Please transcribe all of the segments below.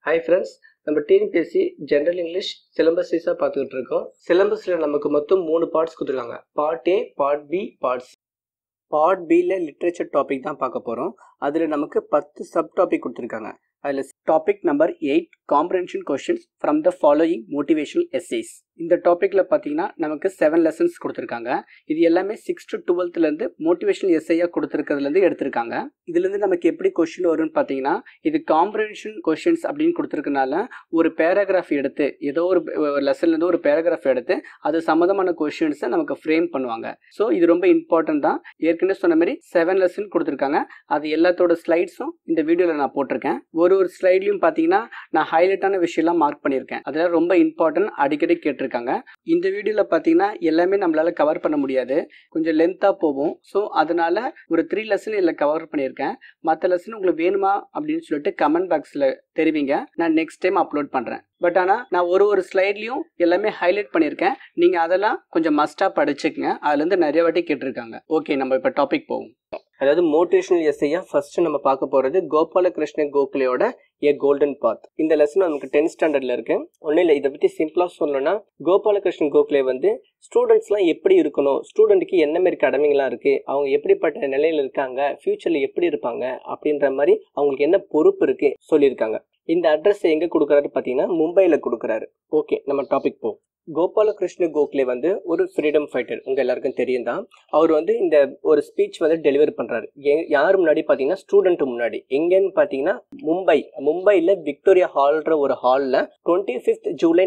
Hi friends, நம்ம TNPSC general English syllabus வைஸாக பார்த்துக்கிட்டு இருக்கோம். சிலபஸில் நமக்கு மொத்தம் 3 பார்ட்ஸ் கொடுத்துருக்காங்க. Part A, part B, parts. Part பியில் லிட்ரேச்சர் டாபிக் தான் பார்க்க போகிறோம். அதில் நமக்கு 10 சப் டாபிக் கொடுத்துருக்காங்க. அதில் topic number 8 comprehension questions from the following motivational essays. இந்த டாப்பிக்கில் பார்த்தீங்கன்னா நமக்கு 7 லெசன்ஸ் கொடுத்துருக்காங்க. இது எல்லாமே 6th to 12th மோட்டிவேஷனல் எஸ்ஐயாக கொடுத்துருக்கிறதுலேருந்து எடுத்திருக்காங்க. இதுலேருந்து நமக்கு எப்படி கொஸ்டின் வரும்னு பார்த்தீங்கன்னா, இது காம்ப்ரஹென்ஷன் கொஸ்டின்ஸ் அப்படின்னு கொடுத்துருக்கனால ஒரு பேராகிராஃப் எடுத்து ஏதோ ஒரு லெசன்லேருந்து ஒரு பேராகிராஃப் எடுத்து அது சம்மந்தமான கொஸ்டின்ஸை நமக்கு ஃப்ரேம் பண்ணுவாங்க. ஸோ இது ரொம்ப இம்பார்ட்டன்ட் தான். ஏற்கனவே சொன்ன மாதிரி 7 லெசன் கொடுத்துருக்காங்க. அது எல்லாத்தோட ஸ்லைட்ஸும் இந்த வீடியோவில் நான் போட்டிருக்கேன். ஒரு ஸ்லைட்லையும் பார்த்தீங்கன்னா நான் ஹைலைட்டான விஷயம்லாம் மார்க் பண்ணியிருக்கேன். அதெல்லாம் ரொம்ப இம்பார்ட்டன்ட், அடிக்கடி கேட்டிருக்காங்க. இந்த வீடியோவில் பார்த்தீங்கன்னா எல்லாமே நம்மளால கவர் பண்ண முடியாது, கொஞ்சம் லென்த்தாக போகும். ஸோ அதனால ஒரு 3 லெசன் இதில் கவர் பண்ணியிருக்கேன். மற்ற லெசன் உங்களுக்கு வேணுமா அப்படின்னு சொல்லிட்டு கமெண்ட் பாக்ஸில் தெரிவிங்க, நான் நெக்ஸ்ட் டைம் அப்லோட் பண்ணுறேன். பட் ஆனால் நான் ஒரு ஸ்லைட்லையும் எல்லாமே ஹைலைட் பண்ணியிருக்கேன். நீங்கள் அதெல்லாம் கொஞ்சம் மஸ்ட்டாக படிச்சுக்கங்க. அதுலேருந்து நிறைய வாட்டி கேட்டிருக்காங்க. ஓகே, நம்ம இப்போ டாபிக் போவோம். அதாவது மோட்டிவேஷனல் எஸ்ஐயா ஃபர்ஸ்ட் நம்ம பார்க்க போகிறது கோபாலகிருஷ்ண கோகலேயோட ஏ கோல்டன் பாத். இந்த லெசன் நமக்கு 10th ஸ்டாண்டர்ட்ல இருக்கு. ஒன்றும் இல்லை, இதை பற்றி சிம்பிளாக சொல்லணும்னா கோபாலகிருஷ்ண கோகலே வந்து ஸ்டூடெண்ட்ஸ்லாம் எப்படி இருக்கணும், ஸ்டூடெண்ட்டுக்கு என்ன மாதிரி கடமைகள்லாம் இருக்கு, அவங்க எப்படிப்பட்ட நிலையில் இருக்காங்க, ஃபியூச்சர்ல எப்படி இருப்பாங்க அப்படின்ற மாதிரி அவங்களுக்கு என்ன பொறுப்பு இருக்கு சொல்லியிருக்காங்க. இந்த அட்ரஸ் எங்க கொடுக்குறாரு பார்த்தீங்கன்னா மும்பையில் கொடுக்குறாரு. ஓகே, நம்ம டாபிக் போவோம். கோபாலகிருஷ்ண கோகலே வந்து ஒரு ஃப்ரீடம் ஃபைட்டர், உங்க எல்லாருக்கும் தெரியும் தான். அவர் வந்து இந்த ஒரு ஸ்பீச் வந்து டெலிவர் பண்றாரு. யார் முன்னாடி பார்த்தீங்கன்னா ஸ்டூடெண்ட் முன்னாடி. எங்கன்னு பார்த்தீங்கன்னா மும்பையில் விக்டோரியா ஹால்ன்ற ஒரு ஹாலில் 25th July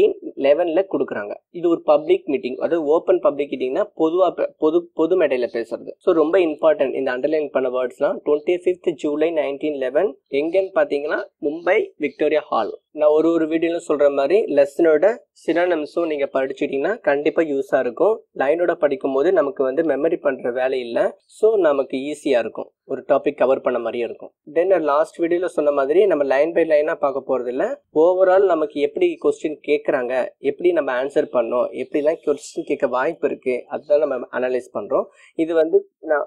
1911 கொடுக்குறாங்க. இது ஒரு பப்ளிக் மீட்டிங், அதாவது ஓப்பன் பப்ளிக் மீட்டிங்னா பொதுவாக பொது மேடையில் பேசுறது. ஸோ ரொம்ப இம்பார்ட்டன்ட் இந்த அண்டர்லைன் பண்ண வேர்ட்ஸ்லாம். 25th July 1911 எங்கன்னு பார்த்தீங்கன்னா மும்பை விக்டோரியா ஹால். நான் ஒரு வீடியோல சொல்ற மாதிரி லெசனோட சினானிம்ஸும் நீங்க படிச்சுட்டீங்கன்னா கண்டிப்பா யூஸா இருக்கும். லைனோட படிக்கும் போது நமக்கு வந்து மெமரி பண்ற வேலை இல்லை. ஸோ நமக்கு ஈஸியா இருக்கும், ஒரு டாபிக் கவர் பண்ண மாதிரியே இருக்கும். தென் லாஸ்ட் வீடியோல சொன்ன மாதிரி நம்ம லைன் பை லைனா பார்க்க போறது இல்லை. ஓவரால் நமக்கு எப்படி கொஸ்டின் கேட்கறாங்க, எப்படி நம்ம ஆன்சர் பண்ணோம், எப்படிலாம் கொஸ்டின் கேட்க வாய்ப்பு இருக்கு, அதுதான் நம்ம அனலைஸ் பண்றோம். இது வந்து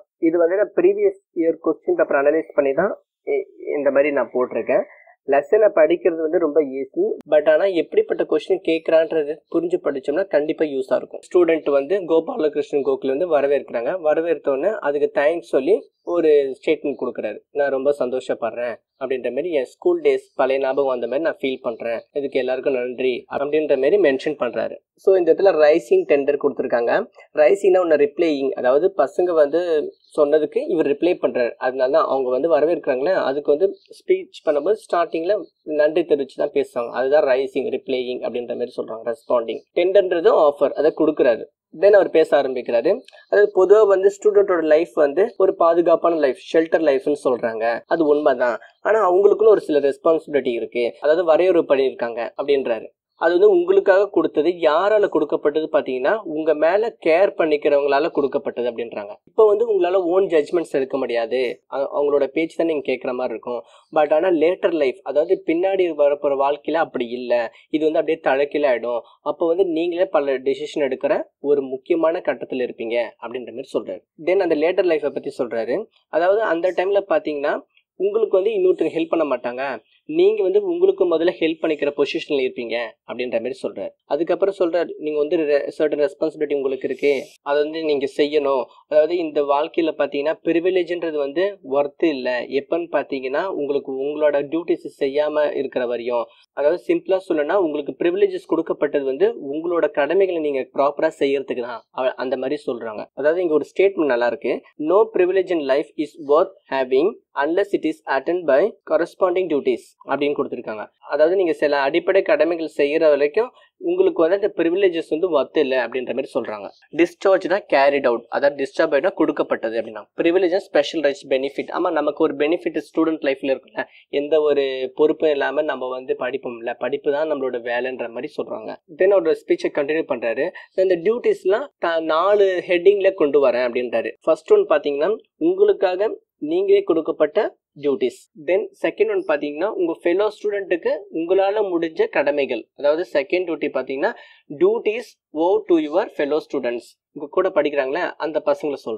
நான் previous year question paper analyse பண்ணி தான் இந்த மாதிரி நான் போட்டிருக்கேன். லெசனை படிக்கிறது வந்து ரொம்ப ஈஸி. பட் ஆனால் எப்படிப்பட்ட கொஸ்டின் கேட்குறான்றது புரிஞ்சு படித்தோம்னா கண்டிப்பாக யூஸாக இருக்கும். ஸ்டூடெண்ட் வந்து கோபாலகிருஷ்ணன் கோகலே வந்து வரவேற்கிறாங்க. வரவேற்றோன்னே அதுக்கு தேங்க்ஸ் சொல்லி ஒரு ஸ்டேட்மெண்ட் கொடுக்குறாரு. நான் ரொம்ப சந்தோஷப்படுறேன் அப்படின்ற மாதிரி, என் ஸ்கூல் டேஸ் பழைய ஞாபகம் அந்த மாதிரி நான் ஃபீல் பண்ணுறேன், இதுக்கு எல்லாருக்கும் நன்றி அப்படின்ற மாதிரி மென்ஷன் பண்ணுறாரு. ஸோ இந்த இடத்துல ரைசிங் டெண்டர் கொடுத்துருக்காங்க. ரைசிங்னா ஒன்று ரிப்ளையிங், அதாவது பசங்க வந்து சொன்னதுக்கு இவர் ரிப்ளை பண்ணுறாரு. அதனால தான் அவங்க வந்து வரவேற்கிறாங்களே, அதுக்கு வந்து ஸ்பீச் பண்ணும்போது ஸ்டார்டிங்கில் நன்றி தெரிவித்து தான் பேசுவாங்க. அதுதான் ரைசிங், ரிப்ளையிங் அப்படின்ற மாதிரி சொல்கிறாங்க. ரெஸ்பாண்டிங். டெண்டர்ன்றது ஆஃபர், அதை கொடுக்குறாரு. தென் அவர் பேச ஆரம்பிக்கிறாரு. அதாவது பொதுவாக வந்து ஸ்டூடெண்டோட லைஃப் வந்து ஒரு பாதுகாப்பான லைஃப், ஷெல்டர் லைஃப்னு சொல்றாங்க. அது உண்மைதான். ஆனா அவங்களுக்குன்னு ஒரு சில ரெஸ்பான்சிபிலிட்டி இருக்கு, அதாவது வரையறை பண்ணியிருக்காங்க அப்படின்றாரு. அது வந்து உங்களுக்காக கொடுத்தது. யாரால கொடுக்கப்பட்டது பார்த்தீங்கன்னா உங்க மேல கேர் பண்ணிக்கிறவங்களால கொடுக்கப்பட்டது அப்படின்றாங்க. இப்போ வந்து உங்களால ஓன் ஜட்ஜ்மெண்ட்ஸ் எடுக்க முடியாது, அவங்களோட பேச்சு தான் நீங்க கேட்குற மாதிரி இருக்கும். பட் ஆனால் லேட்டர் லைஃப், அதாவது பின்னாடி வரப்போற வாழ்க்கையில அப்படி இல்லை. இது வந்து அப்படியே தழக்கில ஆயிடும். அப்போ வந்து நீங்களே பல டெசிஷன் எடுக்கிற ஒரு முக்கியமான கட்டத்தில் இருப்பீங்க அப்படின்ற மாதிரி சொல்றாரு. தென் அந்த லேட்டர் லைஃப்பை பத்தி சொல்றாரு. அதாவது அந்த டைம்ல பார்த்தீங்கன்னா உங்களுக்கு வந்து இன்னொருத்தங்க ஹெல்ப் பண்ண மாட்டாங்க, நீங்க வந்து உங்களுக்கு முதல்ல ஹெல்ப் பண்ணிக்கிற பொசிஷன்ல இருப்பீங்க அப்படின்ற மாதிரி சொல்றாரு. அதுக்கப்புறம் சொல்றாரு, நீங்க வந்து சர்டன் ரெஸ்பான்சிபிலிட்டி உங்களுக்கு இருக்கு, அதை வந்து நீங்க செய்யணும். அதாவது இந்த வாழ்க்கையில பாத்தீங்கன்னா ப்ரிவிலேஜ்ன்றது வந்து ஒர்த் இல்லை. எப்பன்னு பாத்தீங்கன்னா உங்களுக்கு உங்களோட டியூட்டிஸ் செய்யாம இருக்கிற வரையும். அதாவது சிம்பிளா சொல்லணும்னா உங்களுக்கு ப்ரிவிலேஜஸ் கொடுக்கப்பட்டது வந்து உங்களோட கடமைகளை நீங்க ப்ராப்பரா செய்யறதுக்கு தான், அந்த மாதிரி சொல்றாங்க. அதாவது இங்க ஒரு ஸ்டேட்மெண்ட் நல்லா இருக்கு. No privilege in life is worth having unless it is attained by corresponding duties அப்படின்னு கொடுத்துருக்காங்க. அதாவது நீங்க சில அடிப்படை கடமைகள் செய்யற வரைக்கும் உங்களுக்கு வந்து அந்த ப்ரிவிலேஜஸ் வந்து ஒர்த் இல்லை அப்படின்ற மாதிரி சொல்றாங்க. டிஸ்சார்ஜ்னா கேரிட் அவுட், அதாவது டிஸ்சார்ஜ் ஆயிட்டா கொடுக்கப்பட்டது அப்படின்னா. Privilege special rights, benefit. ஆமா, நமக்கு ஒரு பெனிஃபிட் ஸ்டூடெண்ட் லைஃப்ல இருக்குல்ல, எந்த ஒரு பொறுப்பும் இல்லாம நம்ம வந்து படிப்போம் இல்ல, படிப்பு தான் நம்மளோட வேலைன்ற மாதிரி சொல்றாங்க. தென் அவரோட ஸ்பீச்சை கண்டினியூ பண்றாரு. இந்த டியூட்டிஸ்லாம் 4 ஹெட்டிங்ல கொண்டு வரேன் அப்படின்றாரு. ஃபர்ஸ்ட் ஒன் பாத்தீங்கன்னா உங்களுக்காக நீங்களே கொடுக்கப்பட்ட டியூட்டிஸ். தென் செகண்ட் ஒன் பார்த்தீங்கன்னா உங்கள் ஃபெலோ ஸ்டூடெண்ட்டுக்கு உங்களால் முடிஞ்ச கடமைகள். அதாவது செகண்ட் டியூட்டி பார்த்தீங்கன்னா duties owe to your fellow students, உங்கள் கூட படிக்கிறாங்களே அந்த பசங்களை சொல்கிறாங்க.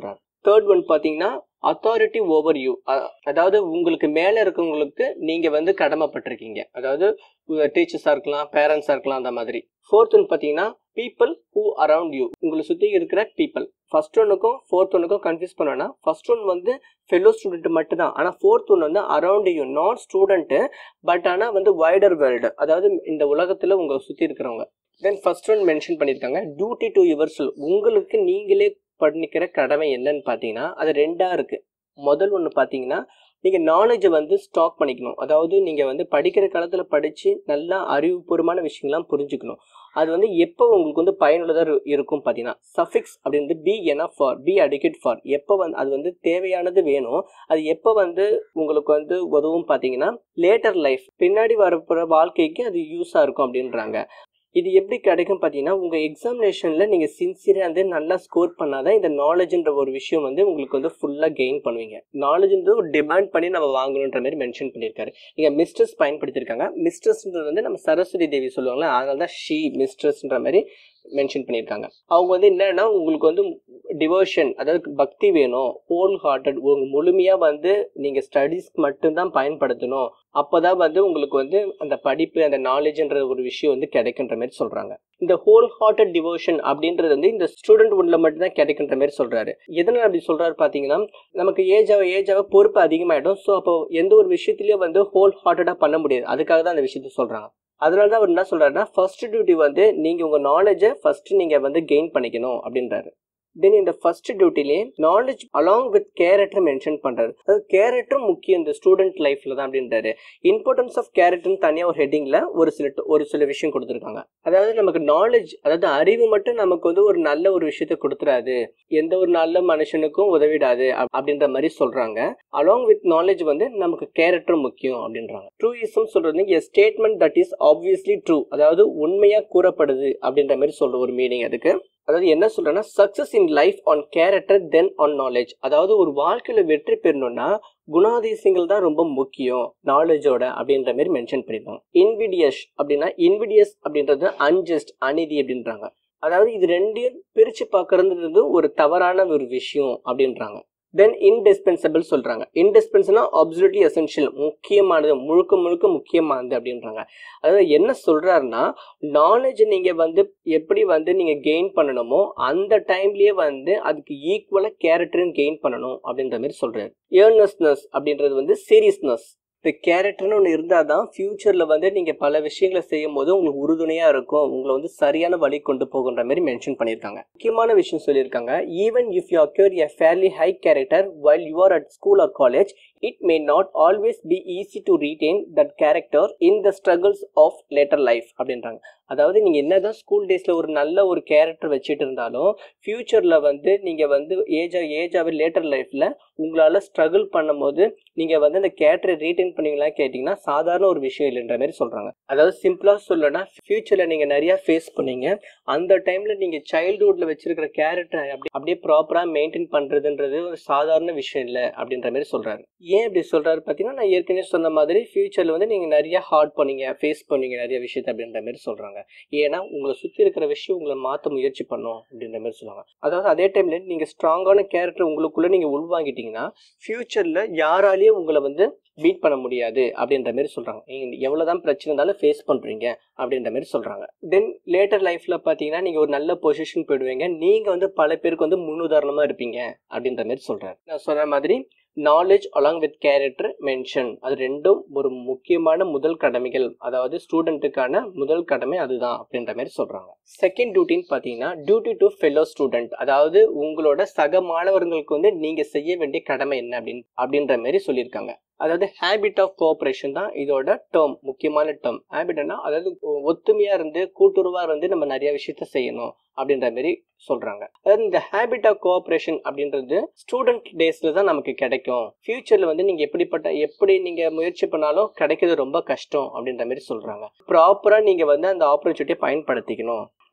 தேர்ட் ஒன் பார்த்தீங்கன்னா அத்தாரிட்டி ஓவர் யூ, அதாவது உங்களுக்கு மேலே இருக்கவங்களுக்கு நீங்கள் வந்து கடமைப்பட்டிருக்கீங்க, அதாவது டீச்சர்ஸாக இருக்கலாம், பேரண்ட்ஸாக இருக்கலாம், அந்த மாதிரி. ஃபோர்த் ஒன் பார்த்தீங்கன்னா பீப்புள் ஹூ அரவுண்ட் யூ, உங்களை சுற்றி இருக்கிற பீப்புள். ஃபர்ஸ்ட் ஒன்னுக்கும் ஃபோர்த் ஒன்னுக்கும் கன்ஃபியூஸ் பண்ணோன்னா ஃபர்ஸ்ட் ஒன் வந்து ஃபெல்லோ ஸ்டூடெண்ட் மட்டும் தான், ஆனால் ஃபோர்த் ஒன் வந்து around you, not student, but ஆனால் வந்து வைடர் வேர்ல்டு, அதாவது இந்த உலகத்தில் உங்களை சுற்றி இருக்கிறவங்க. தென் ஃபர்ஸ்ட் ஒன் மென்ஷன் பண்ணியிருக்காங்க டியூட்டி டு யுவர் செல்ஃப், உங்களுக்கு நீங்களே பண்ணிக்கிற கடமை என்னன்னு பார்த்தீங்கன்னா அது ரெண்டாக இருக்குது. முதல் ஒன்று பார்த்தீங்கன்னா நீங்கள் நாலேஜை வந்து ஸ்டாக் பண்ணிக்கணும், அதாவது நீங்கள் வந்து படிக்கிற காலத்தில் படித்து நல்லா அறிவுபூர்வமான விஷயங்கள்லாம் புரிஞ்சுக்கணும். அது வந்து எப்போ உங்களுக்கு வந்து பயனுள்ளதாக இருக்கும் பார்த்தீங்கன்னா சஃபிக்ஸ் அப்படின்றது be enough for, be adequate for, எப்போ வந்து அது வந்து தேவையானது வேணும், அது எப்போ வந்து உங்களுக்கு வந்து உதவும் பார்த்தீங்கன்னா லேட்டர் லைஃப், பின்னாடி வரப்போகிற வாழ்க்கைக்கு அது யூஸாக இருக்கும் அப்படின்றாங்க. இது எப்படி கிடைக்கும் பார்த்தீங்கன்னா உங்கள் எக்ஸாமினேஷனில் நீங்கள் சின்சியராக வந்து நல்லா ஸ்கோர் பண்ணாதான் இந்த நாலேஜ்ன்ற ஒரு விஷயம் வந்து உங்களுக்கு வந்து ஃபுல்லாக கெயின் பண்ணுவீங்க. நாலேஜ்ன்றது ஒரு டிமாண்ட் பண்ணி நம்ம வாங்கணுன்ற மாதிரி மென்ஷன் பண்ணியிருக்காரு. நீங்கள் மிஸ்ட்ரஸ் பயன்படுத்தியிருக்காங்க. மிஸ்ட்ரஸ்ன்றது வந்து நம்ம சரஸ்வதி தேவி சொல்லுவாங்களே, அதனால தான் ஷீ மிஸ்ட்ரஸ்ன்ற மாதிரி மென்ஷன் பண்ணியிருக்காங்க. அவங்க வந்து என்னன்னா உங்களுக்கு வந்து டிவோஷன், அதாவது பக்தி வேணும், ஹோல் ஹார்ட்டட், முழுமையாக வந்து நீங்கள் ஸ்டடீஸ்க்கு மட்டும்தான் பயன்படுத்தணும், அப்போதான் வந்து உங்களுக்கு வந்து அந்த படிப்பு அந்த நாலேஜ்ன்ற ஒரு விஷயம் வந்து கிடைக்குன்ற மாதிரி சொல்கிறாங்க. இந்த ஹோல் ஹார்ட்டட் டிவோஷன் அப்படின்றது வந்து இந்த ஸ்டூடெண்ட் ஒன்ல மட்டும்தான் கிடைக்குன்ற மாதிரி சொல்கிறாரு. எதனால் அப்படி சொல்கிறாரு பார்த்தீங்கன்னா நமக்கு ஏஜாக பொறுப்பு அதிகமாகிடும். ஸோ அப்போ எந்த ஒரு விஷயத்துலையும் வந்து ஹோல் ஹார்ட்டடாக பண்ண முடியாது, அதுக்காக தான் அந்த விஷயத்த சொல்கிறாங்க. அதனால தான் அவர் என்ன சொல்கிறாருன்னா ஃபர்ஸ்ட் டியூட்டி வந்து நீங்கள் உங்கள் நாலேஜை ஃபர்ஸ்ட் நீங்கள் வந்து கெயின் பண்ணிக்கணும் அப்படின்றாரு. தென் இந்த ஃபர்ஸ்ட் டியூட்டிலே knowledge along with character mention பண்ணுறாரு. அதாவது கேரக்டரும் முக்கியம் இந்த ஸ்டூடெண்ட் லைஃப்பில் தான் அப்படின்றாரு. இம்பார்ட்டன்ஸ் ஆஃப் கேரக்டர்னு தனியாக ஒரு ஹெட்டிங்கில் ஒரு சில விஷயம் கொடுத்துருக்காங்க. அதாவது நமக்கு நாலேஜ், அதாவது அறிவு மட்டும் நமக்கு வந்து ஒரு நல்ல ஒரு விஷயத்த கொடுத்துடாது, எந்த ஒரு நல்ல மனுஷனுக்கும் உதவிடாது அப்படின்ற மாதிரி சொல்கிறாங்க. அலாங் வித் நாலேஜ் வந்து நமக்கு கேரக்டர் முக்கியம் அப்படின்றாங்க. ட்ரூயிசம் சொல்கிறது a statement that is obviously true, அதாவது உண்மையாக கூறப்படுது அப்படின்ற மாதிரி சொல்கிற ஒரு மீனிங் அதுக்கு. அதாவது என்ன சொல்றேன்னா success in life on character then on knowledge, அதாவது ஒரு வாழ்க்கையில வெற்றி பெறணும்னா குணாதிசயங்கள் தான் ரொம்ப முக்கியம் நாலேஜோட அப்படின்ற மாதிரி மென்ஷன் பண்ணிருக்காங்க. இன்விடியஸ் அப்படின்றது அன்ஜஸ்ட், அநீதி அப்படின்றாங்க. அதாவது இது ரெண்டையும் பிரிச்சு பார்க்கறது ஒரு தவறான ஒரு விஷயம் அப்படின்றாங்க. தென் இன்டிஸ்பென்சபிள் சொல்றாங்க. இன்டிஸ்பென்சபிள்னா அப்சல்யூட்லி எசென்ஷியல், முக்கியமானது, முழுக்க முக்கியமானது அப்படின்றாங்க. அதாவது என்ன சொல்றாருன்னா நாலேஜ் நீங்க வந்து எப்படி வந்து நீங்க கெயின் பண்ணணுமோ அந்த டைம்லயே வந்து அதுக்கு ஈக்குவலா கேரக்டரும் கெயின் பண்ணணும் அப்படின்ற மாதிரி சொல்றாரு. ஏர்னஸ்னஸ் அப்படின்றது வந்து சீரியஸ்னஸ், இந்த கேரக்டர்னு ஒன்று இருந்தால் தான் ஃபியூச்சரில் வந்து நீங்கள் பல விஷயங்களை செய்யும் போது உங்களுக்கு உறுதுணையாக இருக்கும், உங்களை வந்து சரியான வழி கொண்டு போகுன்ற மாதிரி மென்ஷன் பண்ணியிருக்காங்க. முக்கியமான விஷயம் சொல்லியிருக்காங்க. Even if you acquire a fairly high character while you are at school or college, it may not always be easy to retain that character in the struggles of later life அப்படின்றாங்க. அதாவது நீங்கள் என்னதான் school டேஸில் ஒரு நல்ல ஒரு character வச்சுட்டு இருந்தாலும் ஃபியூச்சரில் வந்து நீங்கள் வந்து ஏஜாகவே லேட்டர் லைஃப்பில் உங்களால் ஸ்ட்ரகிள் பண்ணும் போது நீங்கள் வந்து அந்த கேரக்டரை ரீட்டைன் பண்ணீங்களா கேட்டிங்கன்னா சாதாரண ஒரு விஷயம் இல்லைன்ற மாதிரி சொல்கிறாங்க. அதாவது சிம்பிளாக சொல்லனா ஃபியூச்சரில் நீங்கள் நிறையா ஃபேஸ் பண்ணீங்க, அந்த டைமில் நீங்கள் சைல்டுஹுட்டில் வச்சிருக்கிற கேரக்டரை அப்படியே ப்ராப்பராக மெயின்டைன் பண்ணுறதுன்றது ஒரு சாதாரண விஷயம் இல்லை அப்படின்ற மாதிரி சொல்கிறாரு. ஏன் இப்படி சொல்கிறாரு பார்த்தீங்கன்னா நான் ஏற்கனவே சொன்ன மாதிரி ஃபியூச்சரில் வந்து நீங்கள் நிறையா ஃபேஸ் பண்ணீங்க நிறைய விஷயத்தை அப்படின்ற மாதிரி சொல்கிறாங்க. ஏன்னா உங்களை சுற்றி இருக்கிற விஷயம் உங்களை மாற்ற முயற்சி பண்ணும் அப்படின்ற மாதிரி சொல்லுவாங்க. அதாவது அதே டைம்ல நீங்கள் ஸ்ட்ராங்கான கேரக்டர் உங்களுக்குள்ளே நீங்கள் உள்வாங்கிட்டீங்கன்னா ஃபியூச்சரில் யாராலேயும் உங்களை வந்து பீட் பண்ண முடியாது அப்படின்ற மாதிரி சொல்கிறாங்க. நீங்கள் எவ்வளோதான் பிரச்சனை இருந்தாலும் ஃபேஸ் பண்ணுறீங்க அப்படின்ற மாதிரி சொல்கிறாங்க. தென் லேட்டர் லைஃப்பில் பார்த்தீங்கன்னா நீங்கள் ஒரு நல்ல பொசிஷன் போயிடுவீங்க, நீங்கள் வந்து பல பேருக்கு வந்து முன்னுதாரணமாக இருப்பீங்க அப்படின்ற மாதிரி சொல்கிறாரு. நான் சொன்ன மாதிரி knowledge along with character mention, அது ரெண்டும் ஒரு முக்கியமான முதல் கடமைகள், அதாவது ஸ்டூடெண்ட்டுக்கான முதல் கடமை அதுதான் அப்படின்ற மாதிரி சொல்றாங்க. செகண்ட் டியூட்டின்னு பார்த்தீங்கன்னா டியூட்டி டு ஃபெல்லோ ஸ்டூடெண்ட், அதாவது உங்களோட சக மாணவர்களுக்கு வந்து நீங்க செய்ய வேண்டிய கடமை என்ன அப்படின்ற மாதிரி சொல்லியிருக்காங்க. அதாவது ஹேபிட் ஆஃப் கோஆபரேஷன் தான் இதோட டேர்ம், முக்கியமான டேர்ம். ஹேபிட்னா அதாவது ஒத்துமையா இருந்து கூட்டுறவா இருந்து நம்ம நிறைய விஷயத்த செய்யணும் அப்படின்ற மாதிரி சொல்றாங்க. அதாவது இந்த ஹேபிட் ஆஃப் கோஆபரேஷன் அப்படின்றது ஸ்டூடெண்ட் டேஸ்ல தான் நமக்கு கிடைக்கும், ஃபியூச்சர்ல வந்து நீங்க எப்படி நீங்க முயற்சி பண்ணாலும் கிடைக்கிறது ரொம்ப கஷ்டம் அப்படின்ற மாதிரி சொல்றாங்க. ப்ராப்பரா நீங்க வந்து அந்த ஆப்பர்ச்சுனிட்டியை பயன்படுத்திக்கணும்.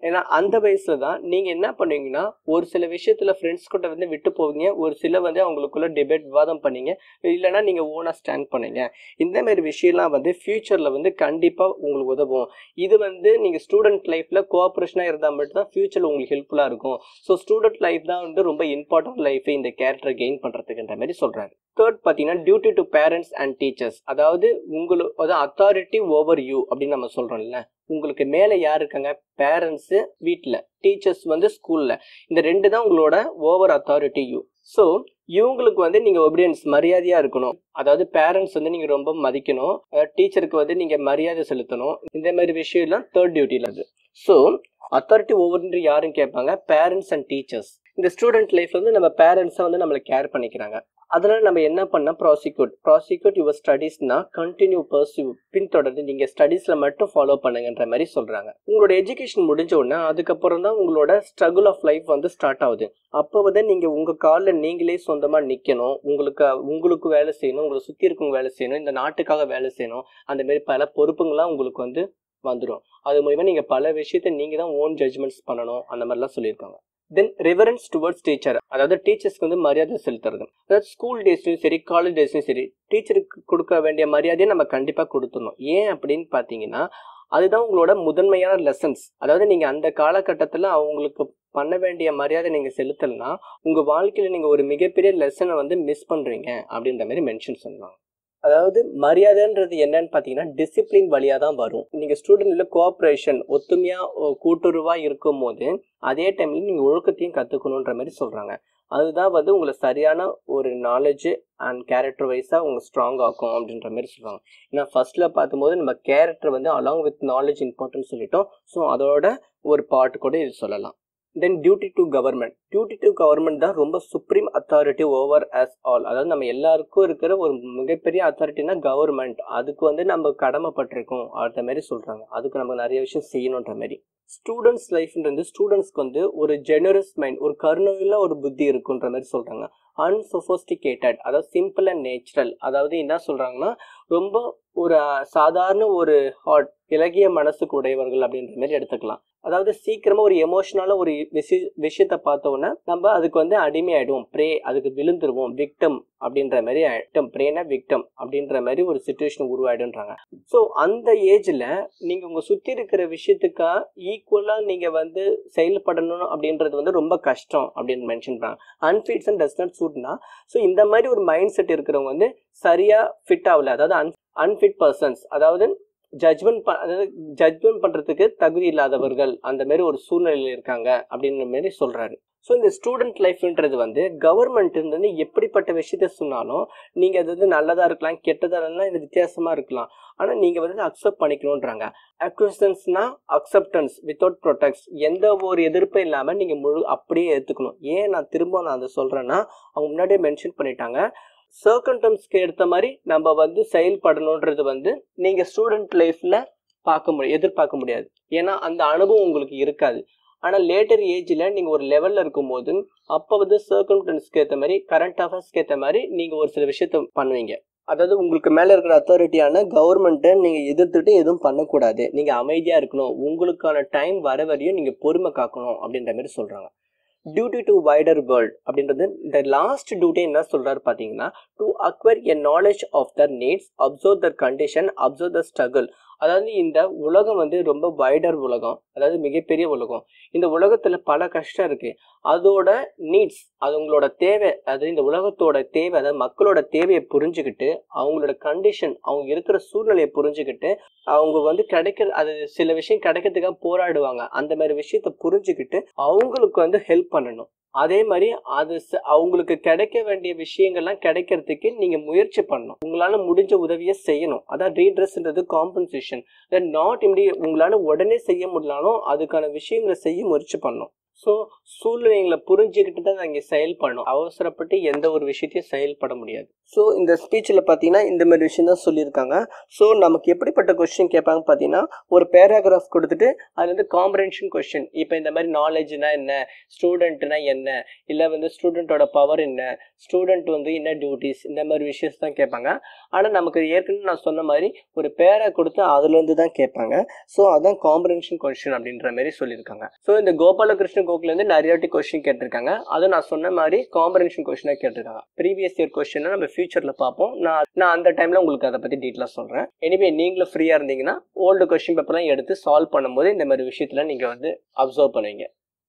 ஏன்னா அந்த வயசுல தான் நீங்க என்ன பண்ணுவீங்கன்னா ஒரு சில விஷயத்துல ஃப்ரெண்ட்ஸ் கிட்ட வந்து விட்டு போவீங்க, ஒரு சில வந்து அவங்களுக்குள்ள டிபேட் விவாதம் பண்ணீங்க, இல்லைன்னா நீங்க ஓனா ஸ்டாண்ட் பண்ணீங்க. இந்த மாதிரி விஷயம்லாம் வந்து ஃபியூச்சர்ல வந்து கண்டிப்பா உங்களுக்கு உதவும். இது வந்து நீங்க ஸ்டூடெண்ட் லைஃப்ல கோஆபரேஷனா இருந்தால் மட்டும்தான் ஃபியூச்சர்ல உங்களுக்கு ஹெல்ப்ஃபுல்லா இருக்கும். ஸோ ஸ்டூடெண்ட் லைஃப் தான் வந்து ரொம்ப இம்பார்ட்டன்ட் லைஃப் இந்த கேரக்டரை கெயின் பண்றதுக்குன்ற மாதிரி சொல்றாரு. தேர்ட் பார்த்தீங்கன்னா duty to parents and teachers. அதாவது உங்களுக்கு அத்தாரிட்டி ஓவர் யூ அப்படின்னு நம்ம சொல்றோம்ல, உங்களுக்கு மேலே யார் இருக்காங்க? பேரண்ட்ஸு வீட்டில், டீச்சர்ஸ் வந்து ஸ்கூலில். இந்த ரெண்டு தான் உங்களோட ஓவர் அத்தாரிட்டி யூ. ஸோ இவங்களுக்கு வந்து நீங்கள் ஒபீடியன்ஸ் மரியாதையாக இருக்கணும். அதாவது பேரண்ட்ஸ் வந்து நீங்கள் ரொம்ப மதிக்கணும், டீச்சருக்கு வந்து நீங்கள் மரியாதை செலுத்தணும். இந்த மாதிரி விஷயம்லாம் தேர்ட் டியூட்டியில் அது. ஸோ அத்தாரிட்டி ஓவர்ன்று யாரும் கேட்பாங்க? Parents and teachers. இந்த ஸ்டூடெண்ட் லைஃப்ல வந்து நம்ம பேரண்ட்ஸை வந்து நம்மளை கேர் பண்ணிக்கிறாங்க. அதனால நம்ம என்ன பண்ணா ப்ராசிக்யூட் யுவர் ஸ்டடீஸ்னா கண்டினியூ பர்சியூ, பின்தொடர்ந்து நீங்க ஸ்டடீஸ்ல மட்டும் ஃபாலோ பண்ணுங்கன்ற மாதிரி சொல்றாங்க. உங்களோட எஜுகேஷன் முடிஞ்ச உடனே அதுக்கப்புறம் தான் உங்களோட ஸ்ட்ரகிள் ஆஃப் லைஃப் வந்து ஸ்டார்ட் ஆகுது. அப்போ வந்து நீங்க உங்க காலில் நீங்களே சொந்தமா நிக்கணும், உங்களுக்கு வேலை செய்யணும், உங்களை சுத்தி இருக்கவங்க வேலை செய்யணும், இந்த நாட்டுக்காக வேலை செய்யணும். அந்த மாதிரி பல பொறுப்புங்கள்லாம் உங்களுக்கு வந்து வந்துடும். அது மூலமா நீங்க பல விஷயத்த நீங்க தான் ஓன் ஜட்ஜ்மெண்ட்ஸ் பண்ணணும், அந்த மாதிரிலாம் சொல்லியிருக்காங்க. தென் ரெவரன்ஸ் டுவர்ட்ஸ் டீச்சர், அதாவது டீச்சர்ஸ்க்கு வந்து மரியாதை செலுத்துறது. அதாவது ஸ்கூல் டேஸ்லையும் சரி, காலேஜ் டேஸ்லையும் சரி, டீச்சருக்கு கொடுக்க வேண்டிய மரியாதையை நம்ம கண்டிப்பாக கொடுத்துடணும். ஏன் அப்படின்னு பார்த்தீங்கன்னா, அதுதான் உங்களோட முதன்மையான லெசன்ஸ். அதாவது நீங்கள் அந்த காலகட்டத்தில் அவங்களுக்கு பண்ண வேண்டிய மரியாதை நீங்கள் செலுத்தலைன்னா உங்கள் வாழ்க்கையில் நீங்கள் ஒரு மிகப்பெரிய லெசனை வந்து மிஸ் பண்ணுறீங்க அப்படின்ற மாதிரி மென்ஷன் சொல்லுவாங்க. அதாவது மரியாதைன்றது என்னன்னு பார்த்தீங்கன்னா டிசிப்ளின் வழியாக தான் வரும். நீங்கள் ஸ்டூடெண்ட்ல கோஆப்ரேஷன், ஒத்துமையாக கூட்டுறவாக இருக்கும் போது அதே டைம்ல நீங்கள் ஒழுக்கத்தையும் கற்றுக்கணுன்ற மாதிரி சொல்கிறாங்க. அதுதான் வந்து உங்களை சரியான ஒரு நாலேஜ் அண்ட் கேரக்டர் வைஸாக உங்களை ஸ்ட்ராங் ஆக்கும் அப்படின்ற மாதிரி சொல்கிறாங்க. ஏன்னா ஃபர்ஸ்ட்டில் பார்க்கும்போது நம்ம கேரக்டர் வந்து அலாங் வித் நாலேஜ் இம்பார்ட்டன்ஸ் சொல்லிட்டோம். ஸோ அதோட ஒரு பார்ட் கூட இது சொல்லலாம். தென் டியூட்டி டு கவர்மெண்ட் தான் ரொம்ப supreme authority over us all. அதாவது நம்ம எல்லாருக்கும் இருக்கிற ஒரு மிகப்பெரிய அத்தாரிட்டினா கவர்மெண்ட். அதுக்கு வந்து நம்ம கடமைப்பட்டிருக்கோம் அந்த மாதிரி சொல்றாங்க. அதுக்கு நம்ம நிறைய விஷயம் செய்யணுன்ற மாதிரி. ஸ்டூடெண்ட்ஸ் லைஃப்ன்றது ஸ்டூடெண்ட்ஸ்க்கு வந்து ஒரு ஜெனரஸ் மைண்ட், ஒரு கருணையுள்ள ஒரு புத்தி இருக்குன்ற மாதிரி சொல்றாங்க. அன்சொஃபஸ்டிகேட்டட், அதாவது சிம்பிள் அண்ட் நேச்சுரல். அதாவது என்ன சொல்றாங்கன்னா ரொம்ப ஒரு சாதாரண ஒரு ஹார்ட், இலகிய மனசுக்கு உடையவர்கள் அப்படின்ற மாதிரி எடுத்துக்கலாம். அதாவது சீக்கிரமா ஒரு எமோஷனலா ஒரு விஷயத்த பார்த்தோன்னா நம்ம அதுக்கு வந்து அடிமையாயிடுவோம், அதுக்கு விழுந்துருவோம், விக்டம் அப்படின்ற மாதிரி ஆயிடும். பிரேனா விக்டம் அப்படின்ற மாதிரி ஒரு சிச்சுவேஷன் உருவாயிடுன்றாங்க. ஸோ அந்த ஏஜ்ல நீங்க உங்க சுத்தி இருக்கிற விஷயத்துக்கா ஈக்குவலா நீங்க வந்து செயல்படணும் அப்படின்றது வந்து ரொம்ப கஷ்டம் அப்படின்னு மென்ஷன் பண்றாங்க. அன்ஃபிட்ஸ் அண்ட் டஸ் நாட் சூட்னா, ஸோ இந்த மாதிரி ஒரு மைண்ட் செட் இருக்கிறவங்க வந்து சரியா ஃபிட் ஆகல, அதாவது அன்ஃபிட் பர்சன்ஸ், அதாவது ஜட்ஜ்மெண்ட் பண்றதுக்கு தகுதி இல்லாதவர்கள், அந்த மாதிரி ஒரு சூழ்நிலையில் இருக்காங்க அப்படின்ற மாதிரி சொல்றாரு. ஸோ இந்த ஸ்டூடெண்ட் லைஃப்ன்றது வந்து கவர்மெண்ட் வந்து எப்படிப்பட்ட விஷயத்த சொன்னாலும் நீங்க அது வந்து நல்லதா இருக்கலாம், கெட்டதா இருக்கலாம், இது வித்தியாசமா இருக்கலாம், ஆனா நீங்க வந்து அக்செப்ட் பண்ணிக்கணும்ன்றாங்க. அக்செப்டன்ஸ்னா அக்செப்டன்ஸ் வித்தவுட் ப்ரொடெக்ட், எந்த ஒரு எதிர்ப்பும் இல்லாம நீங்க அப்படியே ஏத்துக்கணும். ஏன் நான் திரும்ப அதை சொல்றேன்னா, அவங்க முன்னாடியே மென்ஷன் பண்ணிட்டாங்க, சர்க்கம்டன்ஸ்க்கு ஏற்ற மாதிரி நம்ம வந்து செயல்படணுன்றது வந்து நீங்க ஸ்டூடெண்ட் லைஃப்ல எதிர்பார்க்க முடியாது. ஏன்னா அந்த அனுபவம் உங்களுக்கு இருக்காது. ஆனா லேட்டர் ஏஜ்ல நீங்க ஒரு லெவல்ல இருக்கும்போது அப்ப வந்து சர்க்கம்டன்ஸ்க்கு ஏற்ற மாதிரி, கரண்ட் அஃபேர்ஸ்க்கு ஏற்ற மாதிரி நீங்க ஒரு சில விஷயத்த பண்ணுவீங்க. அதாவது உங்களுக்கு மேல இருக்கிற அத்தாரிட்டியான கவர்மெண்ட்டை நீங்க எதிர்த்துட்டு எதுவும் பண்ணக்கூடாது, நீங்க அமைதியா இருக்கணும், உங்களுக்கான டைம் வர வரையும் நீங்க பொறுமை காக்கணும் அப்படின்ற மாதிரி சொல்றாங்க. டியூட்டி டு வைடர் வேர்ல்ட் அப்படின்றது இந்த லாஸ்ட் டியூட்டி என்ன சொல்றாரு பாத்தீங்கன்னா, to acquire a knowledge of their needs, observe their condition, observe the struggle. அதாவது இந்த உலகம் வந்து ரொம்ப வைடர் உலகம், அதாவது மிகப்பெரிய உலகம். இந்த உலகத்துல பல கஷ்டம் இருக்கு, அதோட நீட்ஸ், அது உங்களோட தேவை, அதாவது இந்த உலகத்தோட தேவை, அதாவது மக்களோட தேவையை புரிஞ்சுக்கிட்டு, அவங்களோட கண்டிஷன், அவங்க இருக்கிற சூழ்நிலையை புரிஞ்சுக்கிட்டு, அவங்க வந்து அது சில விஷயம் கிடைக்கிறதுக்காக போராடுவாங்க, அந்த மாதிரி விஷயத்த புரிஞ்சுக்கிட்டு அவங்களுக்கு வந்து ஹெல்ப் பண்ணணும். அதே மாதிரி அது அவங்களுக்கு கிடைக்க வேண்டிய விஷயங்கள்லாம் கிடைக்கிறதுக்கு நீங்க முயற்சி பண்ணணும், உங்களால முடிஞ்ச உதவியை செய்யணும். அதான் ரீட்ரெஸ்ன்றது காம்பன்சேஷன். நாட் இம்மிடியேட், உங்களால உடனே செய்ய முடியலாலும் அதுக்கான விஷயங்களை செய்ய முயற்சி பண்ணணும். ஸோ சூழ்நிலைகளை புரிஞ்சுக்கிட்டு தான் நாங்கள் செயல்படணும். அவசரப்பட்டு எந்த ஒரு விஷயத்தையும் செயல்பட முடியாது. ஸோ இந்த ஸ்பீச்சில் பார்த்தீங்கன்னா இந்த மாதிரி விஷயம் தான் சொல்லியிருக்காங்க. ஸோ நமக்கு எப்படிப்பட்ட கொஸ்டின் கேட்பாங்க பார்த்தீங்கன்னா, ஒரு பேராகிராஃப் கொடுத்துட்டு அது வந்து காம்ப்ரஹென்ஷன் கொஸ்டின். இப்போ இந்த மாதிரி நாலேஜ்னா என்ன, ஸ்டூடெண்ட்னா என்ன, இல்லை வந்து ஸ்டூடெண்ட்டோட பவர் என்ன, ஸ்டூடெண்ட் வந்து என்ன டியூட்டிஸ், இந்த மாதிரி விஷயத்தை தான் கேட்பாங்க. ஆனால் நமக்கு ஏற்கனவே நான் சொன்ன மாதிரி ஒரு பேரா கொடுத்து அதுலேருந்து தான் கேட்பாங்க. ஸோ அதான் காம்ப்ரஹென்ஷன் கொஸ்டின் அப்படின்ற மாதிரி சொல்லியிருக்காங்க. ஸோ இந்த கோபாலகிருஷ்ண கோகுலேருந்து நிறைய வாட்டி கொஸ்டின் கேட்டிருக்காங்க. அதை நான் சொன்ன மாதிரி காம்ப்ரஹென்ஷன் கொஸ்டினாக கேட்டிருக்காங்க. ப்ரீவியஸ் இயர் கொஸ்டினை நம்ம ஃபியூச்சரில் பார்ப்போம். நான் அந்த டைமில் உங்களுக்கு அதை பற்றி டீட்டெயிலாக சொல்கிறேன். எனிவே நீங்களும் ஃப்ரீயாக இருந்தீங்கன்னா ஓல்டு கொஸ்டின் பேப்பர்லாம் எடுத்து சால்வ் பண்ணும்போது இந்த மாதிரி விஷயத்தில் நீங்கள் வந்து அப்சர்வ் பண்ணுவீங்க.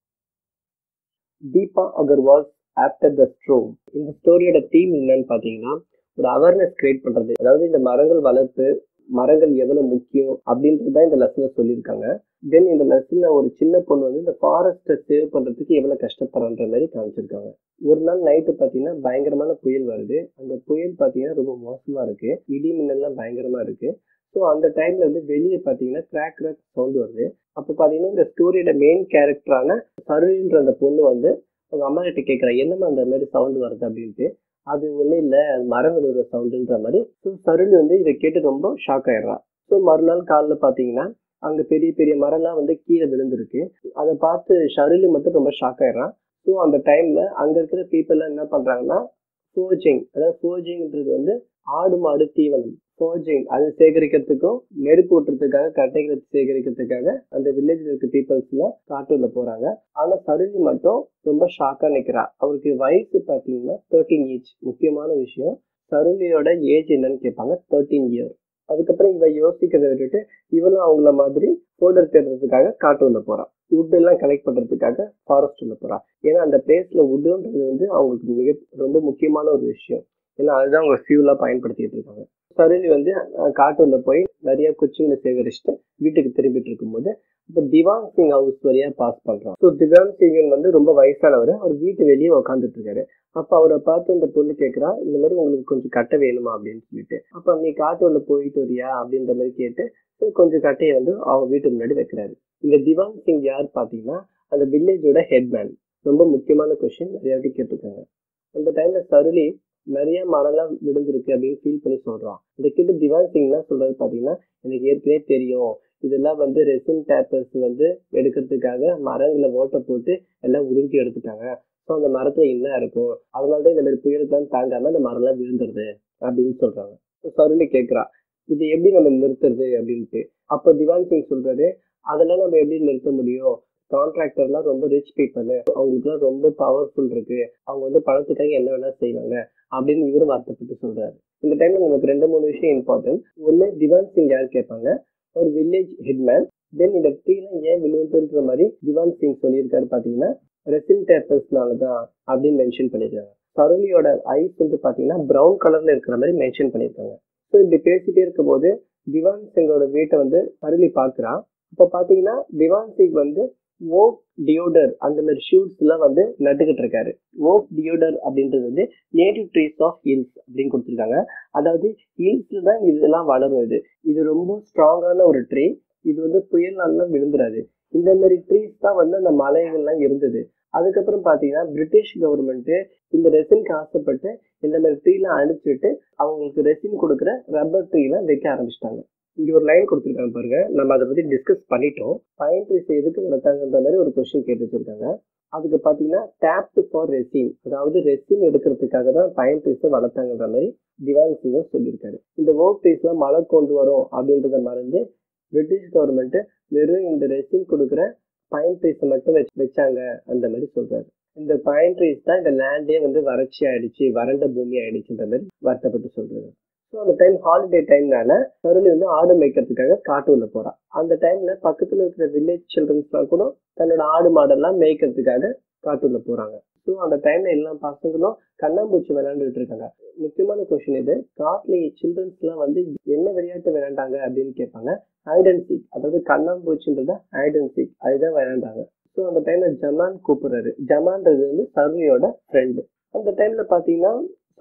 Deepa Agarwal after the storm. இந்த ஸ்டோரியோட தீம் என்னன்னு பார்த்தீங்கன்னா, ஒரு அவேர்னஸ் கிரியேட் பண்ணுறது. அதாவது இந்த மரங்கள் வளர்ப்பு, மரங்கள் எவ்வளவு முக்கியம் அப்படின்றது தான் இந்த லெசன்ல சொல்லியிருக்காங்க. தென் இந்த லெசன்ல ஒரு சின்ன பொண்ணு வந்து இந்த ஃபாரஸ்ட்டை சேவ் பண்றதுக்கு எவ்வளவு கஷ்டப்படுற மாதிரி காமிச்சிருக்காங்க. ஒரு நாள் நைட்டு பார்த்தீங்கன்னா பயங்கரமான புயல் வருது. அந்த புயல் பார்த்தீங்கன்னா ரொம்ப மோசமா இருக்கு. இடி மின்னல்லாம் பயங்கரமா இருக்கு. ஸோ அந்த டைம்ல வந்து வெளியே பார்த்தீங்கன்னா கிராக் சவுண்ட் வருது. அப்போ பார்த்தீங்கன்னா இந்த ஸ்டோரியோட மெயின் கேரக்டரான சருளின்ற அந்த பொண்ணு வந்து அவங்க அம்மா கிட்ட கேட்குறா, என்னம்மா அந்த மாதிரி சவுண்ட் வருது அப்படின்ட்டு. அது ஒன்றும் இல்லை, அது மரம் விழுற சவுண்டுன்ற மாதிரி. ஸோ சருளி வந்து இதை கேட்டு ரொம்ப ஷாக் ஆயிடுறா. ஸோ மறுநாள் காலைல பார்த்தீங்கன்னா அங்கே பெரிய பெரிய மரம்லாம் வந்து கீழே விழுந்திருக்கு. அதை பார்த்து சருளி மட்டும் ரொம்ப ஷாக் ஆயிடுறான். ஸோ அந்த டைம்ல அங்கே இருக்கிற பீப்புள்லாம் என்ன பண்ணுறாங்கன்னா, ஃபோர்ஜிங், அதாவது ஃபோர்ஜிங்ன்றது வந்து ஆடு மாடு தீவனம், ஃபோர்ஜிங் அது சேகரிக்கிறதுக்கும் நெருப்பு ஊட்டுறதுக்காக கட்டைகளை சேகரிக்கிறதுக்காக அந்த வில்லேஜில் இருக்க பீப்புள்ஸ்லாம் காட்டூர்ல போறாங்க. ஆனா சருளி மட்டும் ரொம்ப ஷாக்கா நிக்கிறா. அவருக்கு வயசு பார்த்தீங்கன்னா 13 ஏஜ். முக்கியமான விஷயம், சருளியோட ஏஜ் என்னன்னு கேட்பாங்க. 13 இயர். அதுக்கப்புறம் இவ யோசிக்கிறத விட்டுட்டு இவளும் அவங்கள மாதிரி ஃபோல்டர் தேடுறதுக்காக காட்டூர்ல போறான். வுட் எல்லாம் கலெக்ட் பண்றதுக்காக ஃபாரஸ்ட் உள்ள போறான். ஏன்னா அந்த பிளேஸ்ல வுட்டுன்றது வந்து அவங்களுக்கு ரொம்ப முக்கியமான ஒரு விஷயம். ஏன்னா அதுதான் அவங்க ஃபியூலா பயன்படுத்திட்டு இருக்காங்க. சருளி வந்து காட்டூர்ல போய் நிறைய குச்சிங்களை சேகரிச்சுட்டு வீட்டுக்கு திரும்பிட்டு இருக்கும்போது இப்போ திவான் சிங் ஹவுஸ் வழியா பாஸ் பண்றான். ஸோ திவான் சிங் வந்து ரொம்ப வயசானவர். அவர் வீட்டு வெளியே உட்காந்துட்டு இருக்காரு. அப்ப அவரை பார்த்து இந்த பொண்ணு கேட்கிறா, இந்த மாதிரி உங்களுக்கு கொஞ்சம் கட்டை வேணுமா அப்படின்னு சொல்லிட்டு. அப்ப நீ காட்டூர்ல போயிட்டு வரியா அப்படின்ற மாதிரி கேட்டு கொஞ்சம் கட்டையை வந்து அவங்க வீட்டு முன்னாடி வைக்கிறாரு. இந்த திவான் சிங் யார் பாத்தீங்கன்னா அந்த வில்லேஜோட ஹெட்மேன். ரொம்ப முக்கியமான கொஸ்டின் நிறைய வாட்டி கேட்டிருக்காங்க. அந்த டைம்ல சருளி நிறைய மரம்லாம் விழுந்திருக்கு அப்படின்னு ஃபீல் பண்ணி சொல்றான். இந்த கிட்ட திவான் சிங்லாம் சொல்றது பாத்தீங்கன்னா, எனக்கு ஏற்கனவே தெரியும், இதெல்லாம் வந்து ரெசின் டேப்பர்ஸ் வந்து எடுக்கிறதுக்காக மரங்களை ஓட்ட போட்டு எல்லாம் உறிஞ்சி எடுத்துட்டாங்க. ஸோ அந்த மரத்துல என்ன இருக்கும், அதனாலதான் இந்த மாதிரி புயலுக்குலாம் தாங்காம அந்த மரம்லாம் விழுந்துருது அப்படின்னு சொல்றாங்க. சருளி கேட்கிறா, இது எப்படி நம்ம நிறுத்துறது அப்படின்ட்டு. அப்போ திவான் சிங் சொல்றாரு, அதெல்லாம் நம்ம எப்படி நிறுத்த முடியும், கான்ட்ராக்டர்லாம் ரொம்ப ரிச் பீப்புள், அவங்களுக்குலாம் ரொம்ப பவர்ஃபுல் இருக்கு, அவங்க வந்து பணத்துக்காக என்ன வேணா செய்வாங்க அப்படின்னு இவரும் வருத்தப்பட்டு சொல்றாரு. இந்த டைம்ல நமக்கு 2-3 விஷயம் இம்பார்ட்டன்ட். ஒண்ணு, திவான் சிங் யார் கேட்பாங்க, ஒரு வில்லேஜ் ஹெட்மேன். தென் இந்த ட்ரீலாம் ஏன் விழுவுதுன்ற மாதிரி திவான் சிங் சொல்லியிருக்காரு பாத்தீங்கன்னா, ரெசின் டேப்பர்ஸ்னாலதான் அப்படின்னு மென்ஷன் பண்ணிருக்காங்க. சருளியோட ஐஸ் வந்து பாத்தீங்கன்னா பிரவுன் கலர்ல இருக்கிற மாதிரி மென்ஷன் பண்ணியிருக்காங்க. ஸோ இப்படி பேசிட்டே இருக்கும் போது திவான் சிங்கோட வீட்டை வந்து சருளி பாக்குறான். அப்ப பாத்தீங்கன்னா திவான் சிங் வந்து ஓக் டியோடர் அந்த மாதிரி ஷூட்ஸ் எல்லாம் வந்து நட்டுக்கிட்டு இருக்காரு. ஓக் டியோடர் அப்படின்றது வந்து நேட்டிவ் ட்ரீஸ் ஆஃப் ஹில்ஸ் அப்படின்னு கொடுத்துருக்காங்க. அதாவது ஹில்ஸ்ல தான் இதெல்லாம் வளரும். இது ரொம்ப ஸ்ட்ராங்கான ஒரு ட்ரீ. இது வந்து புயல்னாலாம் விழுந்துராது. இந்த மாதிரி ட்ரீஸ் தான் வந்து அந்த மலைகள்லாம் இருந்தது. அதுக்கப்புறம் பாத்தீங்கன்னா பிரிட்டிஷ் கவர்மெண்ட் இந்த ரெசின்க்கு ஆசைப்பட்டு இந்த மாதிரி ட்ரீலாம் அழிச்சுட்டு அவங்களுக்கு ரெசின் கொடுக்குற ரப்பர் ட்ரீலாம் வைக்க ஆரம்பிச்சிட்டாங்க. இங்க ஒரு லைன் கொடுத்துருக்காங்க பாருங்க, நம்ம அதை பத்தி டிஸ்கஸ் பண்ணிட்டோம். பைன் ட்ரீஸ் எதுக்கு வளர்த்தாங்கன்ற மாதிரி ஒரு கொஸ்டின் கேட்டு வச்சிருக்காங்க. அதுக்கு பாத்தீங்கன்னா டேப்ட் ஃபார் ரெசின், அதாவது ரெசின் எடுக்கிறதுக்காக தான் பைன் ட்ரீஸை வளர்த்தாங்கன்ற மாதிரி திவான் சிங் சொல்லியிருக்காரு. இந்த ஓக் ட்ரீஸ்லாம் மழை கொண்டு வரும் அப்படின்றத மறந்து பிரிட்டிஷ் கவர்மெண்ட் வெறும் இந்த ரெசின் கொடுக்குற பைன் ட்ரீஸை மட்டும் வச்சாங்க அந்த மாதிரி சொல்றாரு. இந்த பைன் ட்ரீஸ் தான் இந்த லேண்டே வந்து வறட்சி ஆயிடுச்சு, வறண்ட பூமி ஆயிடுச்சுன்ற மாதிரி வருத்தப்பட்டு சொல்றாரு. ஸோ அந்த டைம் ஹாலிடே டைம்னால சருளி வந்து ஆடு மேய்க்கிறதுக்காக காட்டூர்ல போறான். அந்த டைம்ல பக்கத்துல இருக்கிற வில்லேஜ் சில்ட்ரன்ஸ்லாம் கூட தன்னோட ஆடு மாடெல்லாம் மேய்க்கிறதுக்காக காட்டூர்ல போறாங்க. ஸோ அந்த டைம்ல எல்லா பசங்களும் கண்ணாம்பூச்சி விளையாண்டுட்டு இருக்காங்க. முக்கியமான கொஸ்டின் இது, காட்டுல சில்ட்ரன்ஸ் எல்லாம் வந்து என்ன விளையாட்டு விளையாண்டாங்க அப்படின்னு கேட்பாங்க. ஹைட் அண்ட் சீக், அதாவது கண்ணாம்பூச்சின்றத ஹைட் அண்ட் சீக் அதுதான் விளையாண்டாங்க. ஸோ அந்த டைம்ல ஜமான் கூப்பிடுறாரு. ஜமான்றது வந்து சருளியோட ஃப்ரெண்டு. அந்த டைம்ல பாத்தீங்கன்னா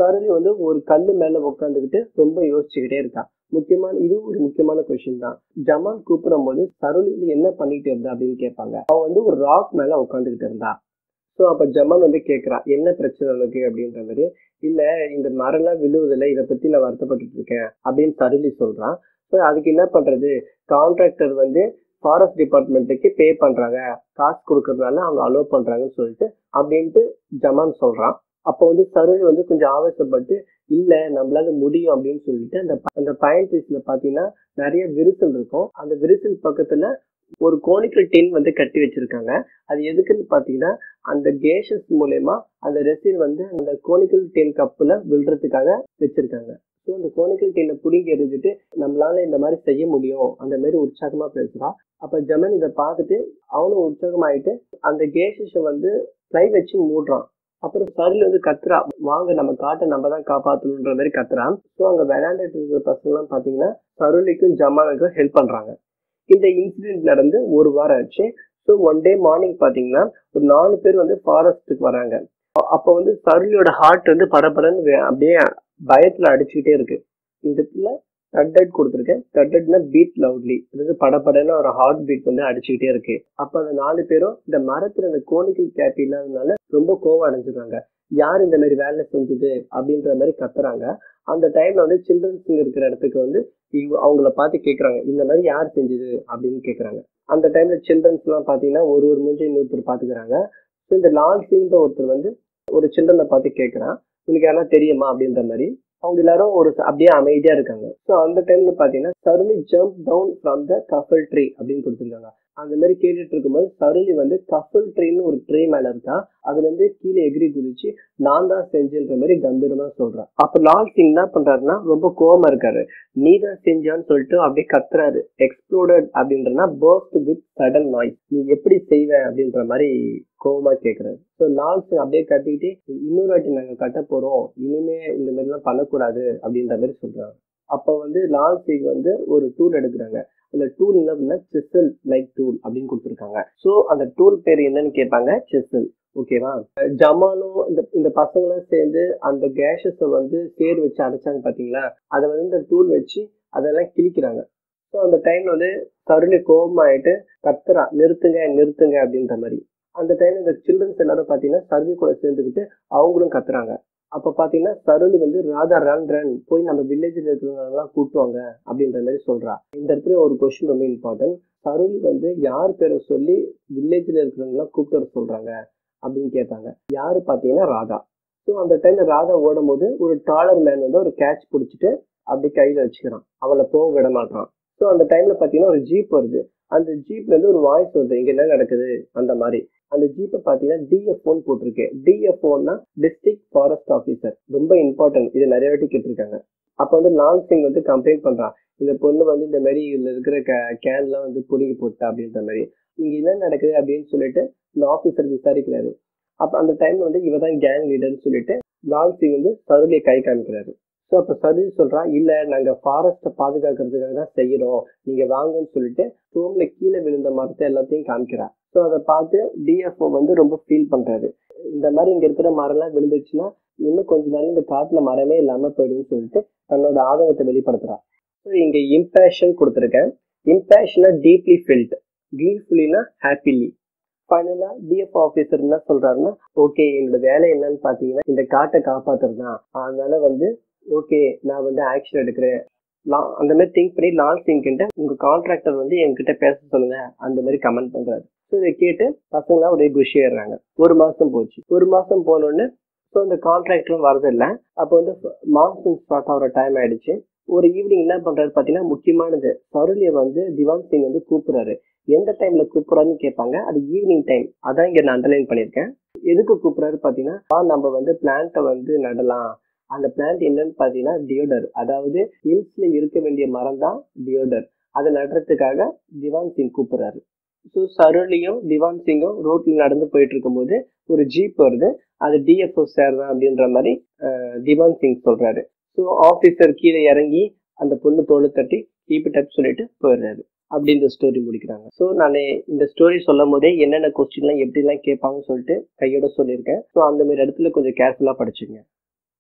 சருளி வந்து ஒரு கல்லு மேல உட்காந்துக்கிட்டு ரொம்ப யோசிச்சுக்கிட்டே இருக்கா. இது ஒரு முக்கியமான கொஸ்டின் தான். ஜமால் கூப்பிடும் போது சருளி வந்து என்ன பண்ணிட்டு இருந்தா அப்படின்னு கேட்பாங்க. அவ வந்து ஒரு ராக் மேல உட்காந்துக்கிட்டு இருந்தா. ஸோ அப்ப ஜமால் வந்து கேட்கறா, என்ன பிரச்சனை உனக்கு அப்படின்ற மாதிரி. இல்ல, இந்த மரம்லாம் விழுவதில்லை, இதை பத்தி நான் வருத்தப்பட்டு இருக்கேன் அப்படின்னு சருளி சொல்றான். ஸோ அதுக்கு என்ன பண்றது, கான்ட்ராக்டர் வந்து ஃபாரஸ்ட் டிபார்ட்மெண்ட்டுக்கு பே பண்றாங்க, காசு கொடுக்கறதுனால அவங்க அலோவ் பண்றாங்கன்னு சொல்லிட்டு அப்படின்ட்டு ஜமான் சொல்றான். அப்போ வந்து சருளி வந்து கொஞ்சம் ஆவேசப்பட்டு, இல்ல நம்மளால முடியும் அப்படின்னு சொல்லிட்டு அந்த பைன் ட்ரீஸ்ல பாத்தீங்கன்னா நிறைய விரிசல் இருக்கும். அந்த விரிசல் பக்கத்துல ஒரு கோனிக்கல் டின் வந்து கட்டி வச்சிருக்காங்க. அது எதுக்குன்னு பாத்தீங்கன்னா அந்த கேஷஸ் மூலயமா அந்த ரெசின் வந்து அந்த கோனிக்கல் டின் கப்புல விழுறதுக்காக வச்சிருக்காங்க. ஸோ அந்த கோனிக்கல் டின்னை புடிங்கி எரிஞ்சுட்டு நம்மளால இந்த மாதிரி செய்ய முடியும் அந்த மாதிரி உற்சாகமா பேசுறான். அப்ப ஜமன் இதை பார்த்துட்டு அவனும் உற்சாகமாயிட்டு அந்த கேஷஸை வந்து ட்ரை வச்சு மூடுறான். அப்புறம் சருளி வந்து கத்துறா, வாங்க நம்ம காட்டை நம்ம தான் காப்பாற்றணுன்ற மாதிரி கத்துறான். ஸோ அங்க விளையாண்டுட்டு இருக்கிற பசங்க எல்லாம் பாத்தீங்கன்னா சருளிக்கும் ஜமானுக்கும் ஹெல்ப் பண்றாங்க. இந்த இன்சிடென்ட் நடந்து ஒரு வாரம் ஆச்சு. ஸோ ஒன் டே மார்னிங் பாத்தீங்கன்னா ஒரு 4 பேர் வந்து ஃபாரஸ்ட்டுக்கு வராங்க. அப்போ வந்து சருளியோட ஹார்ட் வந்து படபடன்னு அப்படியே பயத்துல அடிச்சுக்கிட்டே இருக்கு. இந்த இடத்துல தட்டட் கொடுத்துருக்கேன். தட்டட்னா பீட் லவுட்லி, அதாவது படப்படன்னு ஒரு ஹார்ட் பீட் வந்து அடிச்சுக்கிட்டே இருக்கு. அப்ப அந்த 4 பேரும் இந்த மரத்துல அந்த கோனிக்கல் கேப் இல்லாததுனால ரொம்ப கோவம் அடைஞ்சிடுறாங்க. யார் இந்த மாதிரி வேலை செஞ்சது அப்படின்ற மாதிரி கத்துறாங்க. அந்த டைம்ல வந்து சில்ட்ரன்ஸ் இருக்கிற இடத்துக்கு வந்து அவங்கள பார்த்து கேட்கறாங்க, இந்த மாதிரி யார் செஞ்சது அப்படின்னு கேட்கறாங்க. அந்த டைம்ல சில்ட்ரன்ஸ் எல்லாம் பாத்தீங்கன்னா ஒரு மூஞ்சி இன்னொருத்தர் பாத்துக்கிறாங்க. ஸோ இந்த லால் சிங்ன்ற ஒருத்தர் வந்து ஒரு சில்ட்ரனை பார்த்து கேட்கறான், உனக்கு யாரா தெரியுமா அப்படின்ற மாதிரி. அவங்க எல்லாரும் ஒரு அப்படியே அமைதியா இருக்காங்க. ஸோ அந்த டைம்ல பாத்தீங்கன்னா Charuli jump down from the kafal tree அப்படின்னு கொடுத்துருக்காங்க. அந்த மாதிரி கேட்டுட்டு இருக்கும்போது சருளி வந்து கஃபல் ட்ரீன்னு ஒரு ட்ரீ மேல இருக்கா. அதுல இருந்து கீழே எகிரி குதிச்சு நான் தான் செஞ்சேன்ற மாதிரி கம்பீரமா சொல்றான். அப்ப லால் சிங் என்ன பண்றாருன்னா ரொம்ப கோவமா இருக்காரு. நீ தான் செஞ்சான்னு சொல்லிட்டு அப்படியே கத்துறாரு. எக்ஸ்ப்ளோடட் அப்படின்றனா பர்ஸ்ட் வித் சடன் நாய்ஸ், நீ எப்படி செய்வ அப்படின்ற மாதிரி கோவமா கேட்கறாரு. ஸோ லால் சிங் அப்படியே கட்டிக்கிட்டு, இன்னொரு வாட்டி நாங்க கட்ட போறோம், இனிமே இந்த மாதிரி எல்லாம் பண்ணக்கூடாது அப்படின்ற மாதிரி சொல்றாங்க. அப்ப வந்து லால் சிங் வந்து ஒரு டூல் எடுக்கிறாங்க. அந்த டூல் என்ன அப்படின்னா சிசல் லைக் டூல் அப்படின்னு கொடுத்துருக்காங்க. ஸோ அந்த டூல் பேர் என்னன்னு கேட்பாங்க, சிசல். ஓகேவா. ஜமாலும் இந்த பசங்களும் சேர்ந்து அந்த கேஷஸை வந்து சேர் வச்சு அடைச்சாங்க பாத்தீங்களா, அதை வந்து இந்த டூல் வச்சு அதெல்லாம் கிழிக்கிறாங்க. ஸோ அந்த டைம்ல வந்து சருளி கோபமாயிட்டு கத்துறா, நிறுத்துங்க நிறுத்துங்க அப்படின்ற மாதிரி. அந்த டைம்ல இந்த சில்ட்ரன்ஸ் எல்லாரும் பாத்தீங்கன்னா சருளி கூட சேர்ந்துக்கிட்டு அவங்களும் கத்துறாங்க. அப்ப பாத்தீங்கன்னா சருளி வந்து ராதா ரன் ரன் போய் நம்ம வில்லேஜ்ல இருக்கிறவங்க எல்லாம் கூட்டுவாங்க அப்படின்ற மாதிரி சொல்றா. இந்த இடத்துல ஒரு கொஸ்டின் ரொம்ப இம்பார்ட்டன்ட். சருளி வந்து யார் பேரை சொல்லி வில்லேஜ்ல இருக்கிறவங்க எல்லாம் கூப்பிட்டு வர சொல்றாங்க அப்படின்னு கேட்டாங்க. யாரு பாத்தீங்கன்னா ராதா. ஸோ அந்த டைம்ல ராதா ஓடும் போது ஒரு டாலர் மேன் வந்து ஒரு கேட்ச் பிடிச்சிட்டு அப்படி கையில வச்சுக்கிறான், அவளை போக விட மாட்டான். ஸோ அந்த டைம்ல பாத்தீங்கன்னா ஒரு ஜீப் வருது. அந்த ஜீப்ல இருந்து ஒரு வாய்ஸ் வருது, இங்க என்ன நடக்குது அந்த மாதிரி. அந்த ஜீப்பை பாத்தீங்கன்னா டிஎஃப்ஓன்னு போட்டிருக்கு. டிஎஃப்ஓன்னா டிஸ்ட்ரிக்ட் ஃபாரஸ்ட் ஆஃபீஸர், ரொம்ப இம்பார்ட்டன்ட், இது நிறைய வாட்டி கேட்டிருக்காங்க. அப்ப வந்து லால் சிங் வந்து கம்ப்ளைண்ட் பண்றான், இந்த பொண்ணு வந்து இந்த மாதிரி இதுல இருக்கிற கேன்லாம் வந்து புடுங்கி போட்டா அப்படின்ற மாதிரி. இங்க என்ன நடக்குது அப்படின்னு சொல்லிட்டு இந்த ஆபீசர் விசாரிக்கிறாரு. அப்ப அந்த டைம்ல வந்து இவதான் கேங் லீடர்னு சொல்லிட்டு லால் சிங் வந்து சருளியை கை காமிக்கிறாரு. ஸோ அப்ப சருளி சொல்றா, இல்ல நாங்க ஃபாரஸ்ட்டை பாதுகாக்கிறதுக்காக தான் செய்யறோம், நீங்க வாங்கன்னு சொல்லிட்டு ரூம்ல கீழே விழுந்த மரத்தை எல்லாத்தையும் காமிக்கிறா. ஸோ அதை பார்த்து டிஎஃப்ஓ வந்து ரொம்ப ஃபீல் பண்றாரு. இந்த மாதிரி இங்க இருக்கிற மரம் எல்லாம் விழுந்துச்சுன்னா இன்னும் கொஞ்ச நாள் இந்த காட்டுல மரமே இல்லாம போயிடுன்னு சொல்லிட்டு தன்னோட ஆதங்கத்தை வெளிப்படுத்துறா. ஸோ இங்க இம்பேஷன் கொடுத்துருக்கேன். இம்பேஷனா டீப்லி ஃபீல்ட், கிரீஃபுல்லினா ஹாப்பிலி. ஃபைனலா டிஎஃப்ஓ ஆஃபீஸர் என்ன சொல்றாருன்னா, ஓகே என்னோட வேலை என்னன்னு பாத்தீங்கன்னா இந்த காட்டை காப்பாத்துறது தான், அதனால வந்து ஓகே நான் வந்து ஆக்ஷன் எடுக்கிறேன் அந்த மாதிரி திங்க் பண்ணி லால் சிங் கிட்ட உங்க கான்ட்ராக்டர் வந்து என்கிட்ட பேச சொல்லுங்க அந்த மாதிரி கமெண்ட் பண்றாரு. ஸோ இதை கேட்டு பசங்களாம் ஒரே குஷி ஆயிடுறாங்க. ஒரு மாசம் போச்சு. ஒரு மாசம் போனோன்னு ஸோ இந்த கான்ட்ராக்டரும் வரதில்லை. அப்போ வந்து மான்சூன் ஸ்டார்ட் ஆகிற டைம் ஆயிடுச்சு. ஒரு ஈவினிங் என்ன பண்றாரு பாத்தீங்கன்னா, முக்கியமானது சருளியை வந்து திவான் சிங் வந்து கூப்பிடுறாரு. எந்த டைம்ல கூப்பிடுறாருன்னு கேட்பாங்க, அது ஈவினிங் டைம். அதான் இங்க நான் அண்டர்லைன் பண்ணியிருக்கேன். எதுக்கு கூப்பிடுறாரு பாத்தீங்கன்னா, நம்ம வந்து பிளான்ட்டை வந்து நடலாம். அந்த பிளான்ட் என்னன்னு பாத்தீங்கன்னா டியோடர், அதாவது ஹில்ஸ்ல இருக்க வேண்டிய மரம் தான் டியோடர். அதை நடுறதுக்காக திவான் சிங் கூப்பிடுறாரு. ஸோ சருளியும் திவான் சிங்கும் ரோட்ல நடந்து போயிட்டு இருக்கும் போது ஒரு ஜீப் வருது, அது டிஎஃப்ஓ சார் தான் அப்படின்ற மாதிரி திவான் சிங் சொல்றாரு. ஸோ ஆபீசர் கீழே இறங்கி அந்த பொண்ணு தோளை தட்டி கீப் இட் அப் சொல்லிட்டு போயிடுறாரு. அப்படி இந்த ஸ்டோரி முடிக்கிறாங்க. ஸோ நான் இந்த ஸ்டோரி சொல்லும் போதே என்னென்ன கொஸ்டின்லாம் எப்படிலாம் கேட்பாங்கன்னு சொல்லிட்டு கையோட சொல்லியிருக்கேன். ஸோ அந்த மாதிரி இடத்துல கொஞ்சம் கேர்ஃபுல்லா படிச்சுங்க.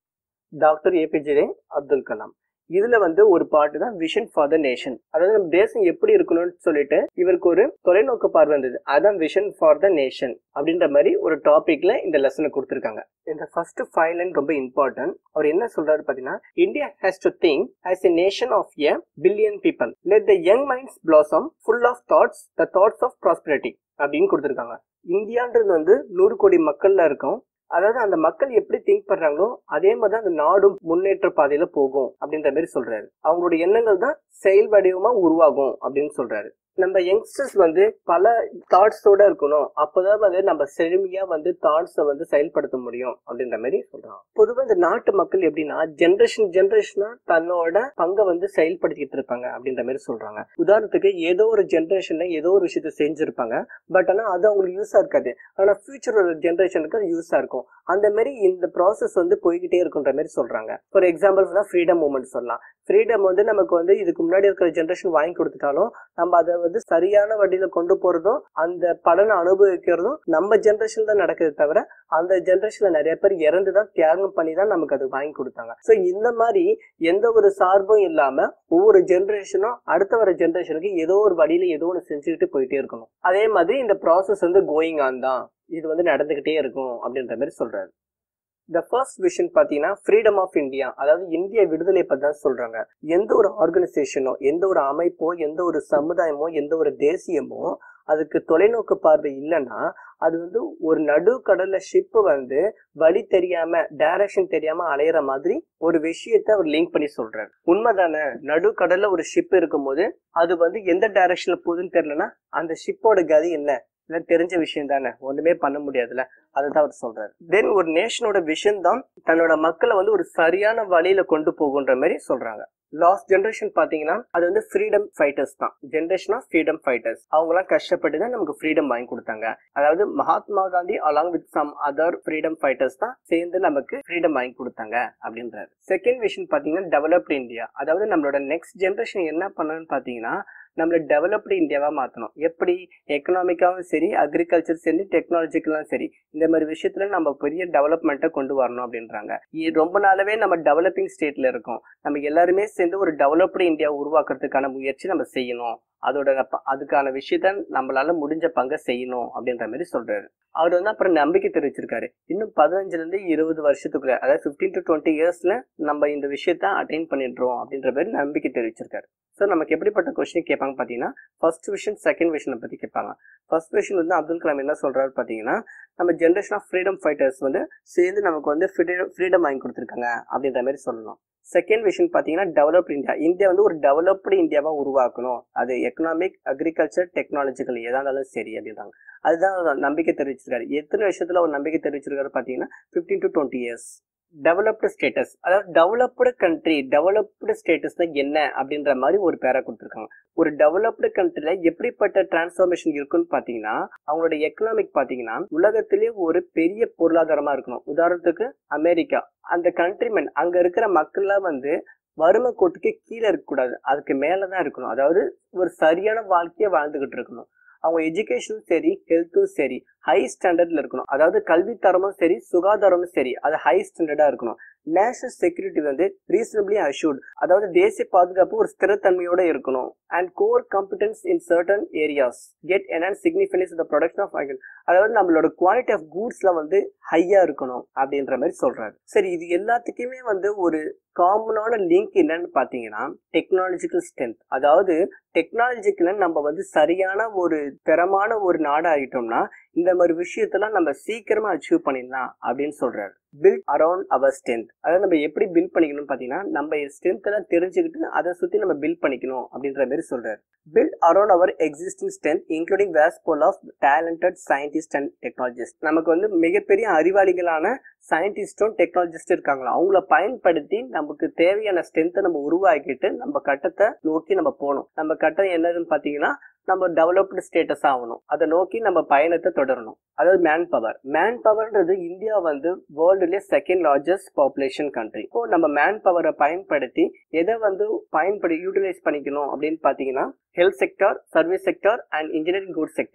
Doctor APJ Abdul Kalam. இதுல வந்து ஒரு பாட்டு தான் விஷன் ஃபார் த நேஷன். அதாவது நம்ம தேசம் எப்படி இருக்கணும்னு சொல்லிட்டு இவருக்கு ஒரு தொலைநோக்கு பார்வை இருந்தது. அதான் விஷன் ஃபார் த நேஷன் அப்படின்ற மாதிரி ஒரு டாபிக்ல இந்த லெசனை கொடுத்திருக்காங்க. இந்த ஃபர்ஸ்ட் 5 லைன் ரொம்ப இம்பார்ட்டன்ட். அவர் என்ன சொல்றாரு பாத்தீங்கன்னா, India has to think as a nation of a billion people. Let the young minds blossom full of thoughts, the thoughts of prosperity அப்படின்னு கொடுத்திருக்காங்க. இந்தியான்றது வந்து 100 கோடி மக்கள்ல இருக்கும். அதாவது அந்த மக்கள் எப்படி திங்க் பண்றாங்களோ அதே மாதிரி அந்த நாடும் முன்னேற்ற பாதையில போகும் அப்படின்ற மாதிரி சொல்றாரு. அவங்களுடைய எண்ணங்கள் தான் செயல் வடிவமா உருவாகும் அப்படின்னு சொல்றாரு. நம்ம யங்ஸ்டர்ஸ் வந்து பல தாட்ஸோட இருக்கணும், அப்பதான் வந்து நம்ம செழுமையா வந்து தாட்ஸை வந்து செயல்படுத்த முடியும் அப்படின்ற மாதிரி சொல்றாங்க. பொதுவாக இந்த நாட்டு மக்கள் எப்படின்னா ஜெனரேஷனா தன்னோட பங்கை வந்து செயல்படுத்திட்டு இருப்பாங்க அப்படின்ற மாதிரி சொல்றாங்க. உதாரணத்துக்கு ஏதோ ஒரு ஜெனரேஷன்ல ஏதோ ஒரு விஷயத்த செஞ்சிருப்பாங்க, பட் ஆனா அது அவங்களுக்கு யூஸா இருக்காது. ஆனா ஃபியூச்சர் ஜெனரேஷனுக்கு அது யூஸா இருக்கும். அந்த மாதிரி இந்த ப்ராசஸ் வந்து போய்கிட்டே இருக்குன்ற மாதிரி சொல்றாங்க. ஃபார் எக்ஸாம்பிள் ஃப்ரீடம் மூவ்மெண்ட் சொல்லலாம். ஃப்ரீடம் வந்து நமக்கு வந்து இதுக்கு முன்னாடி இருக்கிற ஜெனரேஷன் வாங்கி கொடுத்துட்டாலும் நம்ம அதை வந்து சரியான வழியில கொண்டு போறதும் அந்த பலனை அனுபவிக்கிறதும் நம்ம ஜெனரேஷன் தான் நடக்குது தவிர அந்த ஜெனரேஷன்ல நிறைய பேர் இறந்துதான் தியாகம் பண்ணி தான் நமக்கு அது வாங்கி கொடுத்தாங்க. சோ இந்த மாதிரி எந்த ஒரு சார்பும் இல்லாம ஒவ்வொரு ஜெனரேஷனும் அடுத்த வர ஜெனரேஷனுக்கு ஏதோ ஒரு வழியில ஏதோ ஒன்று செஞ்சுக்கிட்டு போயிட்டே இருக்கணும். அதே மாதிரி இந்த ப்ராசஸ் வந்து கோயிங் ஆன் தான், இது வந்து நடந்துகிட்டே இருக்கும் அப்படின்ற மாதிரி சொல்றாரு. The first விஷன் பாத்தீங்கன்னா ஃப்ரீடம் ஆஃப் இந்தியா, அதாவது இந்திய விடுதலை பத்தி தான் சொல்றாங்க. எந்த ஒரு ஆர்கனைசேஷனோ எந்த ஒரு அமைப்போ எந்த ஒரு சமுதாயமோ எந்த ஒரு தேசியமோ அதுக்கு தொலைநோக்கு பார்வை இல்லைன்னா அது வந்து ஒரு நடு கடல்ல ஷிப் வந்து வழி தெரியாம டைரக்ஷன் தெரியாம அலையிற மாதிரி ஒரு விஷயத்த அவர் லிங்க் பண்ணி சொல்றாரு. உண்மைதானே, நடு கடல்ல ஒரு ஷிப் இருக்கும் போது அது வந்து எந்த டைரக்ஷன்ல போகுதுன்னு தெரியலன்னா அந்த ஷிப்போட கதி என்ன தெரிஞ்ச விஷயம் தானே, ஒண்ணுமே பண்ண முடியாதுல்ல. அதுதான் அவர் சொல்றாரு. தென் ஒரு நேஷனோட விஷன் தான் தன்னோட மக்களை வந்து ஒரு சரியான வழியில கொண்டு போகுன்ற மாதிரி சொல்றாங்க. லாஸ்ட் ஜெனரேஷன் பாத்தீங்கன்னா அது வந்து ஃப்ரீடம் ஃபைட்டர்ஸ் தான். Generation of freedom fighters. அவங்க எல்லாம் கஷ்டப்பட்டு தான் நமக்கு ஃப்ரீடம் வாங்கி கொடுத்தாங்க. அதாவது Mahatma Gandhi along with some other freedom fighters தான் சேர்ந்து நமக்கு ஃப்ரீடம் வாங்கி கொடுத்தாங்க அப்படின்றாரு. செகண்ட் விஷன் பாத்தீங்கன்னா டெவலப்டு இந்தியா. அதாவது நம்மளோட நெக்ஸ்ட் ஜெனரேஷன் என்ன பண்ணணும்னு பாத்தீங்கன்னா நம்மள டெவலப்டு இந்தியாவா மாத்தணும். எப்படி எக்கனாமிக்காவும் சரி, அக்ரிகல்ச்சர் சரி, டெக்னாலஜிக்கெல்லாம் சரி, இந்த மாதிரி விஷயத்துல நம்ம பெரிய டெவலப்மெண்ட்டை கொண்டு வரணும் அப்படின்றாங்க. ரொம்ப நாளாவே நம்ம டெவலப்பிங் ஸ்டேட்ல இருக்கோம். நம்ம எல்லாருமே சேர்ந்து ஒரு டெவலப்டு இந்தியா உருவாக்குறதுக்கான முயற்சி நம்ம செய்யணும். அதுக்கான விஷயத்த நம்மளால முடிஞ்ச பங்க செய்யணும் அப்படின்ற மாதிரி சொல்றாரு. அவர் வந்து அப்புறம் நம்பிக்கை தெரிவிச்சிருக்காரு. இன்னும் 15-20 வருஷத்துக்குள்ள, அதாவது 15 to 20 இயர்ஸ்ல நம்ம இந்த விஷயத்த அட்டைன் பண்ணிடுறோம் அப்படின்ற மாதிரி நம்பிக்கை தெரிவிச்சிருக்காரு. ஸோ நமக்கு எப்படிப்பட்ட கொஸ்டின் கேட்பாங்க பாத்தீங்கன்னா ஃபர்ஸ்ட் விஷன் செகண்ட் விஷனை பத்தி கேட்பாங்க. ஃபர்ஸ்ட் விஷன் வந்து அப்துல் கலாம் என்ன சொல்றாரு பாத்தீங்கன்னா, நம்ம ஜெனரேஷன் ஆஃப் ஃப்ரீடம் ஃபைட்டர்ஸ் வந்து சேர்ந்து நமக்கு வந்து ஃப்ரீடம் வாங்கி கொடுத்துருக்காங்க அப்படின்ற மாதிரி சொல்லணும். செகண்ட் விஷன் பாத்தீங்கன்னா டெவலப்டு இந்தியா. இந்தியா வந்து ஒரு டெவலப்டு இந்தியாவா உருவாக்கணும். அது எக்கனாமிக், அக்ரிகல்ச்சர், டெக்னாலஜிக்கல் எதா இருந்தாலும் சரி அப்படின்றாங்க. அதுதான் நம்பிக்கை தெரிவிச்சிருக்காரு. எத்தனை விஷயத்துல ஒரு நம்பிக்கை தெரிவிச்சிருக்காரு பாத்தீங்கன்னா 15 to 20 இயர்ஸ். டெவலப்டு ஸ்டேட்டஸ், அதாவது டெவலப்டு கண்ட்ரி, டெவலப்டு ஸ்டேட்டஸ் தான் என்ன அப்படின்ற மாதிரி ஒரு பேரா கொடுத்துருக்காங்க. ஒரு டெவலப்டு கண்ட்ரில எப்படிப்பட்ட டிரான்ஸ்ஃபார்மேஷன் இருக்குன்னு பாத்தீங்கன்னா அவங்களோட எக்கனாமிக் பாத்தீங்கன்னா உலகத்திலேயே ஒரு பெரிய பொருளாதாரமா இருக்கணும். உதாரணத்துக்கு அமெரிக்கா, அந்த கண்ட்ரிமென் அங்க இருக்கிற மக்கள்லாம் வந்து வறுமை கோட்டுக்கு கீழே இருக்கக்கூடாது, அதுக்கு மேலதான் இருக்கணும். அதாவது ஒரு சரியான வாழ்க்கைய வாழ்ந்துகிட்டு இருக்கணும். அவங்க எஜுகேஷனும் சரி, ஹெல்த்தும் சரி ஹை ஸ்டாண்டர்ட்ல இருக்கணும். அதாவது கல்வி தரமும் சரி, சுகாதாரமும் சரி, அது ஹை ஸ்டாண்டர்டா இருக்கணும். நேஷனல் செக்யூரிட்டி வந்து ரீசனபிளி அஷ்யூர்ட், அதாவது தேசிய பாதுகாப்பு ஒரு ஸ்திரத்தன்மையோட இருக்கணும். And core competence in certain areas get enhance significance in the production of oil, அதாவது நம்மளோட குவாலிட்டி ஆஃப் கூட்ஸ்ல வந்து ஹையா இருக்கணும் அப்படின்ற மாதிரி சொல்றாரு. சரி, இது எல்லாத்துக்குமே வந்து ஒரு காமனான லிங்க் என்னன்னு பாத்தீங்கன்னா டெக்னாலஜிக்கல் ஸ்ட்ரென்த். அதாவது டெக்னாலஜிக்கல நம்ம வந்து சரியான ஒரு தரமான ஒரு நாடு ஆகிட்டோம்னா இந்த மாதிரி விஷயத்தெல்லாம் நம்ம சீக்கிரமா அச்சீவ் பண்ணிடலாம் அப்படின்னு சொல்றாரு. பில்ட் அரௌண்ட் அவர் ஸ்ட்ரென்த், அதாவது நம்ம எப்படி பில்ட் பண்ணிக்கணும் பாத்தீங்கன்னா நம்ம ஸ்ட்ரென்த் எல்லாம் தெரிஞ்சுக்கிட்டு அதை சுத்தி நம்ம பில்ட் பண்ணிக்கணும் அப்படின்ற மாதிரி சொல்றாரு. Build around our existing strength including vast pool of talented scientist and technologist. நமக்கு வந்து மிகப்பெரிய அறிவாளிகளான சயின்டிஸ்டும் டெக்னாலஜிஸ்டும் இருக்காங்களா, அவங்கள பயன்படுத்தி நமக்கு தேவையான ஸ்ட்ரென்த்தை நம்ம உருவாக்கிட்டு நம்ம கட்டத்தை நோக்கி நம்ம போகணும். நம்ம கட்டம் என்னதுன்னு பாத்தீங்கன்னா நம்ம டெவலப்டு ஸ்டேட்டஸ் ஆகணும். அதை நோக்கி நம்ம பயணத்தை தொடரணும். அதாவது மேன் பவர். மேன் பவர்ன்றது இந்தியா வந்து வேர்ல்டுலேயே செகண்ட் லார்ஜஸ்ட் பாப்புலேஷன் கண்ட்ரி. இப்போ நம்ம மேன் பவரை பயன்படுத்தி எதை வந்து யூட்டிலைஸ் பண்ணிக்கணும் அப்படின்னு பாத்தீங்கன்னா health sector, service sector and engineering good sector,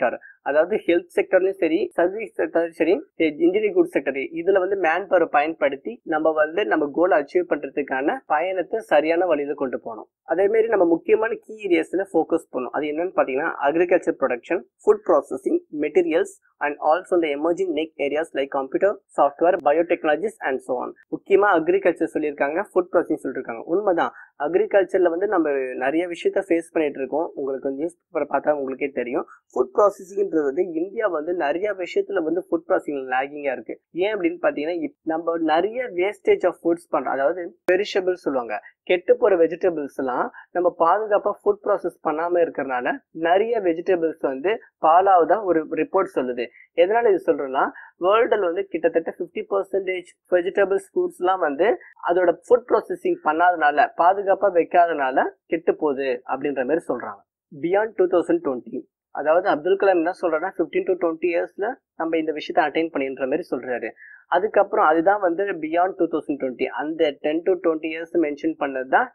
அதாவது ஹெல்த் செக்டர்லயும் சரி, சர்வீஸ் செக்டர்லயும் சரி, இன்ஜினியரிங் குட் செக்டர், இதுல வந்து மேன் பவர் பயன்படுத்தி நம்ம வந்து நம்ம கோல் அச்சீவ் பண்றதுக்கான பயணத்தை சரியான வழியில கொண்டு போகணும். அதே மாதிரி நம்ம முக்கியமான கீ ஏரியாஸ்ல ஃபோக்கஸ் பண்ணணும். அது என்னன்னு பாத்தீங்கன்னா agriculture production, food processing, materials and also இந்த emerging niche areas like computer, software, biotechnologies and so on. முக்கியமா அக்ரிகல்ச்சர் சொல்லியிருக்காங்க, ஃபுட் ப்ராசஸிங் சொல்லியிருக்காங்க. உண்மைதான், அக்ரிகல்ச்சர்ல வந்து நம்ம நிறைய விஷயத்த ஃபேஸ் பண்ணிட்டு இருக்கோம். உங்களுக்கு நியூஸ் பேப்பர் பார்த்தா உங்களுக்கே தெரியும். ஃபுட் ப்ராசஸிங்ன்றது வந்து இந்தியா வந்து நிறைய விஷயத்துல வந்து ஃபுட் ப்ராசஸிங் லாகிங்கா இருக்கு. ஏன் அப்படின்னு பாத்தீங்கன்னா நம்ம நிறைய வேஸ்டேஜ் ஆஃப் ஃபுட்ஸ் பண்றோம். அதாவது பெரிஷபிள் சொல்லுவாங்க, கெட்டு போற வெஜிடபிள்ஸ் எல்லாம் நம்ம பாதுகாப்பா ஃபுட் ப்ராசஸ் பண்ணாம இருக்கிறதுனால நிறைய வெஜிடபிள்ஸ் வந்து பாலாவதா ஒரு ரிப்போர்ட் சொல்லுது. எதனால இது சொல்றோம்னா, வேர்ல்டுல வந்து கிட்டத்தட்ட 50% வெஜிடபிள்ஸ் ஃப்ரூட்ஸ் எல்லாம் வந்து அதோட ஃபுட் ப்ராசஸிங் பண்ணாதனால, பாதுகாப்பா வைக்காதனால கெட்டு போகுது அப்படின்ற மாதிரி சொல்றாங்க. பியாண்ட் 2020, அதாவது அப்துல் கலாம் என்ன சொல்றாருன்னா 15 to 20 இயர்ஸ்ல நம்ம இந்த விஷயத்தை அட்டைன் பண்ணின்ற மாதிரி சொல்றாரு. அதுக்கப்புறம் அதுதான் வந்து பியாண்ட் 2020. அந்த 10 to 20 இயர்ஸ் மென்ஷன் பண்ணதுதான்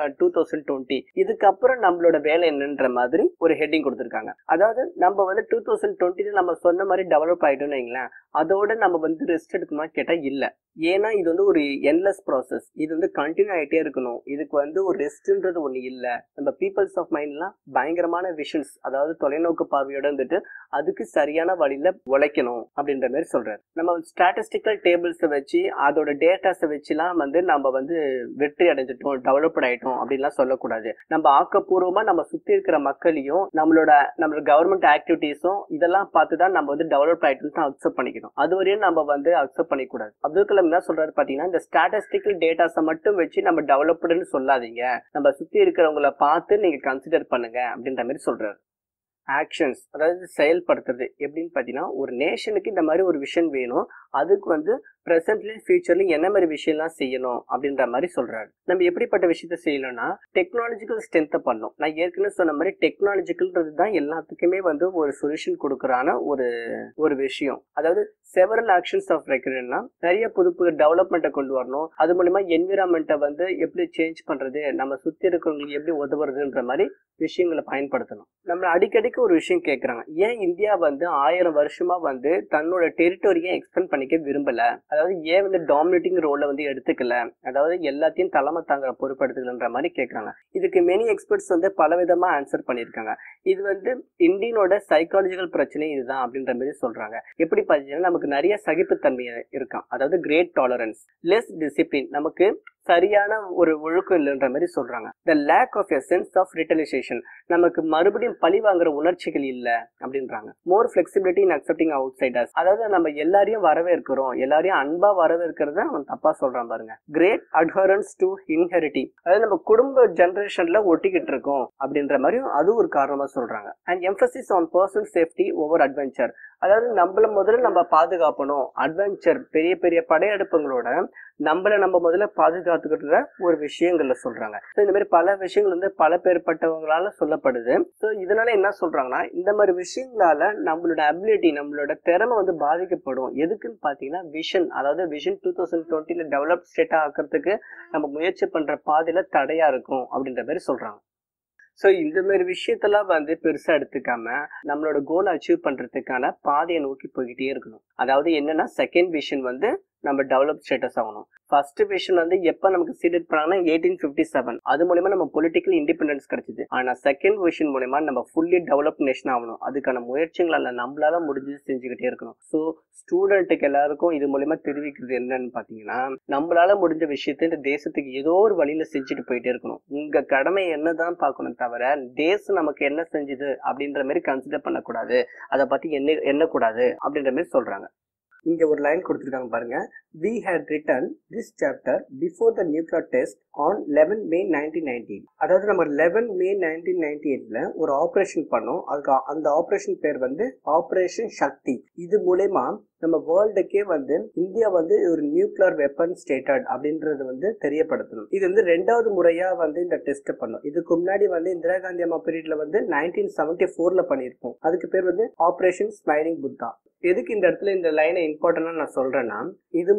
2020. இதுக்கப்புறம் நம்மளோட வேலை என்னன்ற மாதிரி ஒரு ஹெட்டிங் கொடுத்துருக்காங்க. அதாவது நம்ம வந்து 2020 நம்ம சொன்ன மாதிரி டெவலப் ஆயிட்டோம்னு வைங்களேன், அதோட நம்ம வந்து ரெஸ்ட் எடுக்கணுமா கேட்டா இல்ல. ஏன்னா இது வந்து ஒரு என்லெஸ் ப்ராசஸ். இது வந்து கண்டினியூ ஆகிட்டே இருக்கணும். இதுக்கு வந்து ஒரு ரெஸ்ட்ன்றது ஒண்ணு இல்ல. நம்ம பீப்புள்ஸ் ஆஃப் மைண்ட்லாம் பயங்கரமான விஷன்ஸ், அதாவது தொலைநோக்கு பார்வையோட வந்துட்டு அதுக்கு சரியான வழியில உழைக்கணும் அப்படின்ற மாதிரி சொல்றாரு. நம்ம ஸ்டாட்டிஸ்டிக்கல் டேபிள்ஸ் வச்சு அதோட டேட்டாஸை வச்சுலாம் வந்து நம்ம வந்து வெற்றி அடைஞ்சிட்டோம், டெவலப்ட் ஆயிட்டோம் அப்படின்லாம் சொல்லக்கூடாது. நம்ம ஆக்கப்பூர்வமா நம்ம சுத்தி இருக்கிற மக்களையும் நம்மளோட கவர்மெண்ட் ஆக்டிவிட்டிஸும் இதெல்லாம் பார்த்துதான் நம்ம வந்து டெவலப் ஆயிட்டோம் அக்செப்ட் பண்ணிக்கணும். அதுவரையும் நம்ம வந்து அக்செப்ட் பண்ணிக்கூடாது. அப்துல் கலாம் என்ன சொல்றாரு பாத்தீங்கன்னா, இந்த ஸ்டாட்டிஸ்டிக்கல் டேட்டாஸை மட்டும் வச்சு நம்ம டெவலப்டுன்னு சொல்லாதீங்க, நம்ம சுத்தி இருக்கிறவங்கள பார்த்து நீங்க கன்சிடர் பண்ணுங்க அப்படின்ற மாதிரி சொல்றாரு. ஆக்ஷன்ஸ், அதாவது செயல்படுத்துறது எப்படின்னு பாத்தீங்கன்னா, ஒரு நேஷனுக்கு இந்த மாதிரி ஒரு விஷன் வேணும், அதுக்கு வந்து ப்ரெசென்ட்லயும் ஃபியூச்சர்லயும் என்ன மாதிரி விஷயம்லாம் செய்யணும் அப்படின்ற மாதிரி சொல்றாரு. நம்ம எப்படிப்பட்ட விஷயத்த செய்யணும்னா, டெக்னாலஜிக்கல் ஸ்ட்ரென்த்தை பண்ணணும். நான் ஏற்கனவே சொன்ன மாதிரி டெக்னாலஜிக்கல்ன்றது தான் எல்லாத்துக்குமே வந்து ஒரு சொல்யூஷன் கொடுக்கறான ஒரு விஷயம். அதாவது செவரல் ஆக்ஷன்ஸ் ஆஃப் ரெக்ரூட்னா நிறைய புது புது டெவலப்மெண்ட்டை கொண்டு வரணும். அது மூலமா என்விரான்மெண்ட்டை வந்து எப்படி சேஞ்ச் பண்றது, நம்ம சுத்தி இருக்கிறவங்களுக்கு எப்படி உதவுறதுன்ற மாதிரி விஷயங்களை பயன்படுத்தணும். நம்ம அடிக்கடிக்கு ஒரு விஷயம் கேட்கறாங்க, ஏன் இந்தியா வந்து 1000 வருஷமா வந்து தன்னோட டெரிட்டோரியை எக்ஸ்பெண்ட் பண்ணிக்க விரும்பல, அதாவது ஏன் வந்து டாமினேட்டிங் ரோலை வந்து எடுத்துக்கல, அதாவது எல்லாத்தையும் தலைமை தாங்குற பொறுப்படுத்துக்கலன்ற மாதிரி கேட்கறாங்க. இதுக்கு மெனி எக்ஸ்பர்ட்ஸ் வந்து பலவிதமா ஆன்சர் பண்ணியிருக்காங்க. இது வந்து இந்தியனோட சைக்காலஜிக்கல் பிரச்சனை இதுதான் அப்படின்ற மாதிரி சொல்றாங்க. எப்படி பார்த்தீங்கன்னா, நமக்கு நிறைய சகிப்புத்தன்மை இருக்கான், அதாவது கிரேட் டாலரன்ஸ், லெஸ் டிசிப்ளின், நமக்கு சரியான ஒரு ஒழுக்கம் இல்லைன்ற மாதிரி சொல்றாங்க. The lack of a sense of retaliation, நமக்கு மறுபடியும் பழி வாங்குற உணர்ச்சிகள் இல்ல அப்படின்றாங்க. More flexibility in accepting outsiders, அதாவது நம்ம எல்லாரையும் வரவேற்கிறோம், எல்லாரையும் அன்பா வரவேற்கிறத அவன் தப்பா சொல்றான் பாருங்க. கிரேட் அட்ஹரன்ஸ் டு இன்ஹெரிட்டி, அதாவது நம்ம குடும்ப ஜெனரேஷன்ல ஒட்டிக்கிட்டு இருக்கோம் அப்படின்ற மாதிரியும் அது ஒரு காரணமா சொல்றாங்க. And emphasis on personal safety over adventure, அதாவது நம்மள முதல்ல நம்ம பாதுகாக்கணும், அட்வென்ச்சர் பெரிய பெரிய படையெடுப்புகளோட நம்மள நம்ம முதல்ல பாதுகாத்துக்கிட்ட ஒரு விஷயங்கள்ல சொல்றாங்க. இந்த மாதிரி பல விஷயங்கள் வந்து பல பேர்பட்டவங்களால சொல்லப்படுது. ஸோ இதனால என்ன சொல்றாங்கன்னா, இந்த மாதிரி விஷயங்களால நம்மளோட அபிலிட்டி, நம்மளோட திறமை வந்து பாதிக்கப்படும். எதுக்குன்னு பாத்தீங்கன்னா விஷன், அதாவது விஷன் 2020 டெவலப் ஸ்டேட்டா ஆக்கிறதுக்கு நம்ம முயற்சி பண்ற பாதையில தடையா இருக்கும் அப்படின்ற மாதிரி சொல்றாங்க. ஸோ இந்த மாதிரி விஷயத்தெல்லாம் வந்து பெருசா எடுத்துக்காம நம்மளோட கோலை அச்சீவ் பண்றதுக்கான பாதையை நோக்கி போய்கிட்டே இருக்கணும். அதாவது என்னன்னா, செகண்ட் விஷன் வந்து நம்ம டெவலப் ஸ்டேட்டஸ் ஆகணும். ஃபர்ஸ்ட் விஷன் வந்து எப்ப நமக்கு சீடட் பண்ணாங்கன்னா 1857, அது மூலமா நம்ம பொலிட்டிக்கல் இண்டிபெண்டன்ஸ் கிடைச்சது. ஆனா செகண்ட் விஷன் மூலமா நம்ம ஃபுல்லி டெவலப் நேஷன் ஆகணும். அதுக்கான முயற்சிகளை நம்மளால முடிஞ்சு செஞ்சுக்கிட்டே இருக்கணும். ஸோ ஸ்டூடெண்ட்டுக்கு எல்லாருக்கும் இது மூலமா தெரிவிக்கிறது என்னன்னு பாத்தீங்கன்னா, நம்மளால முடிஞ்ச விஷயத்த இந்த தேசத்துக்கு ஏதோ ஒரு வழியில செஞ்சுட்டு போயிட்டே இருக்கணும். உங்க கடமை என்னதான் பார்க்கணும் தவிர தேசம் நமக்கு என்ன செஞ்சுது அப்படின்ற மாதிரி கன்சிடர் பண்ணக்கூடாது, அதை பத்தி எண்ணக்கூடாது அப்படின்ற மாதிரி சொல்றாங்க. இங்க ஒரு லைன் கொடுத்துருக்காங்க பாருங்க. We had written this chapter before the nuclear test on 11 May 1998. அதாவது நம்ம 11 May 1998ல ஒரு ஆபரேஷன் பண்ணோம். அதுக்கு அந்த ஆபரேஷன் பேர் வந்து ஆபரேஷன் சக்தி. இது மூலமா நம்ம வேர்ல்டுக்கே வந்து இந்தியா வந்து ஒரு நியூக்ளியர் வெப்பன் ஸ்டேட்டட் அப்படின்றது வந்து தெரியப்படுத்தணும். இது வந்து 2வது முறையா வந்து இந்த டெஸ்ட் பண்ணோம். இதுக்கு முன்னாடி வந்து இந்திரா காந்தி அம்மா பீரியட்ல வந்து 1974ல பண்ணியிருப்போம். அதுக்கு பேர் வந்து ஆபரேஷன் ஸ்மைலிங் புத்தா. எதுக்கு இந்த இடத்துல இந்த லைனை இம்பார்ட்டன்டா நான் சொல்றேன்னா, இது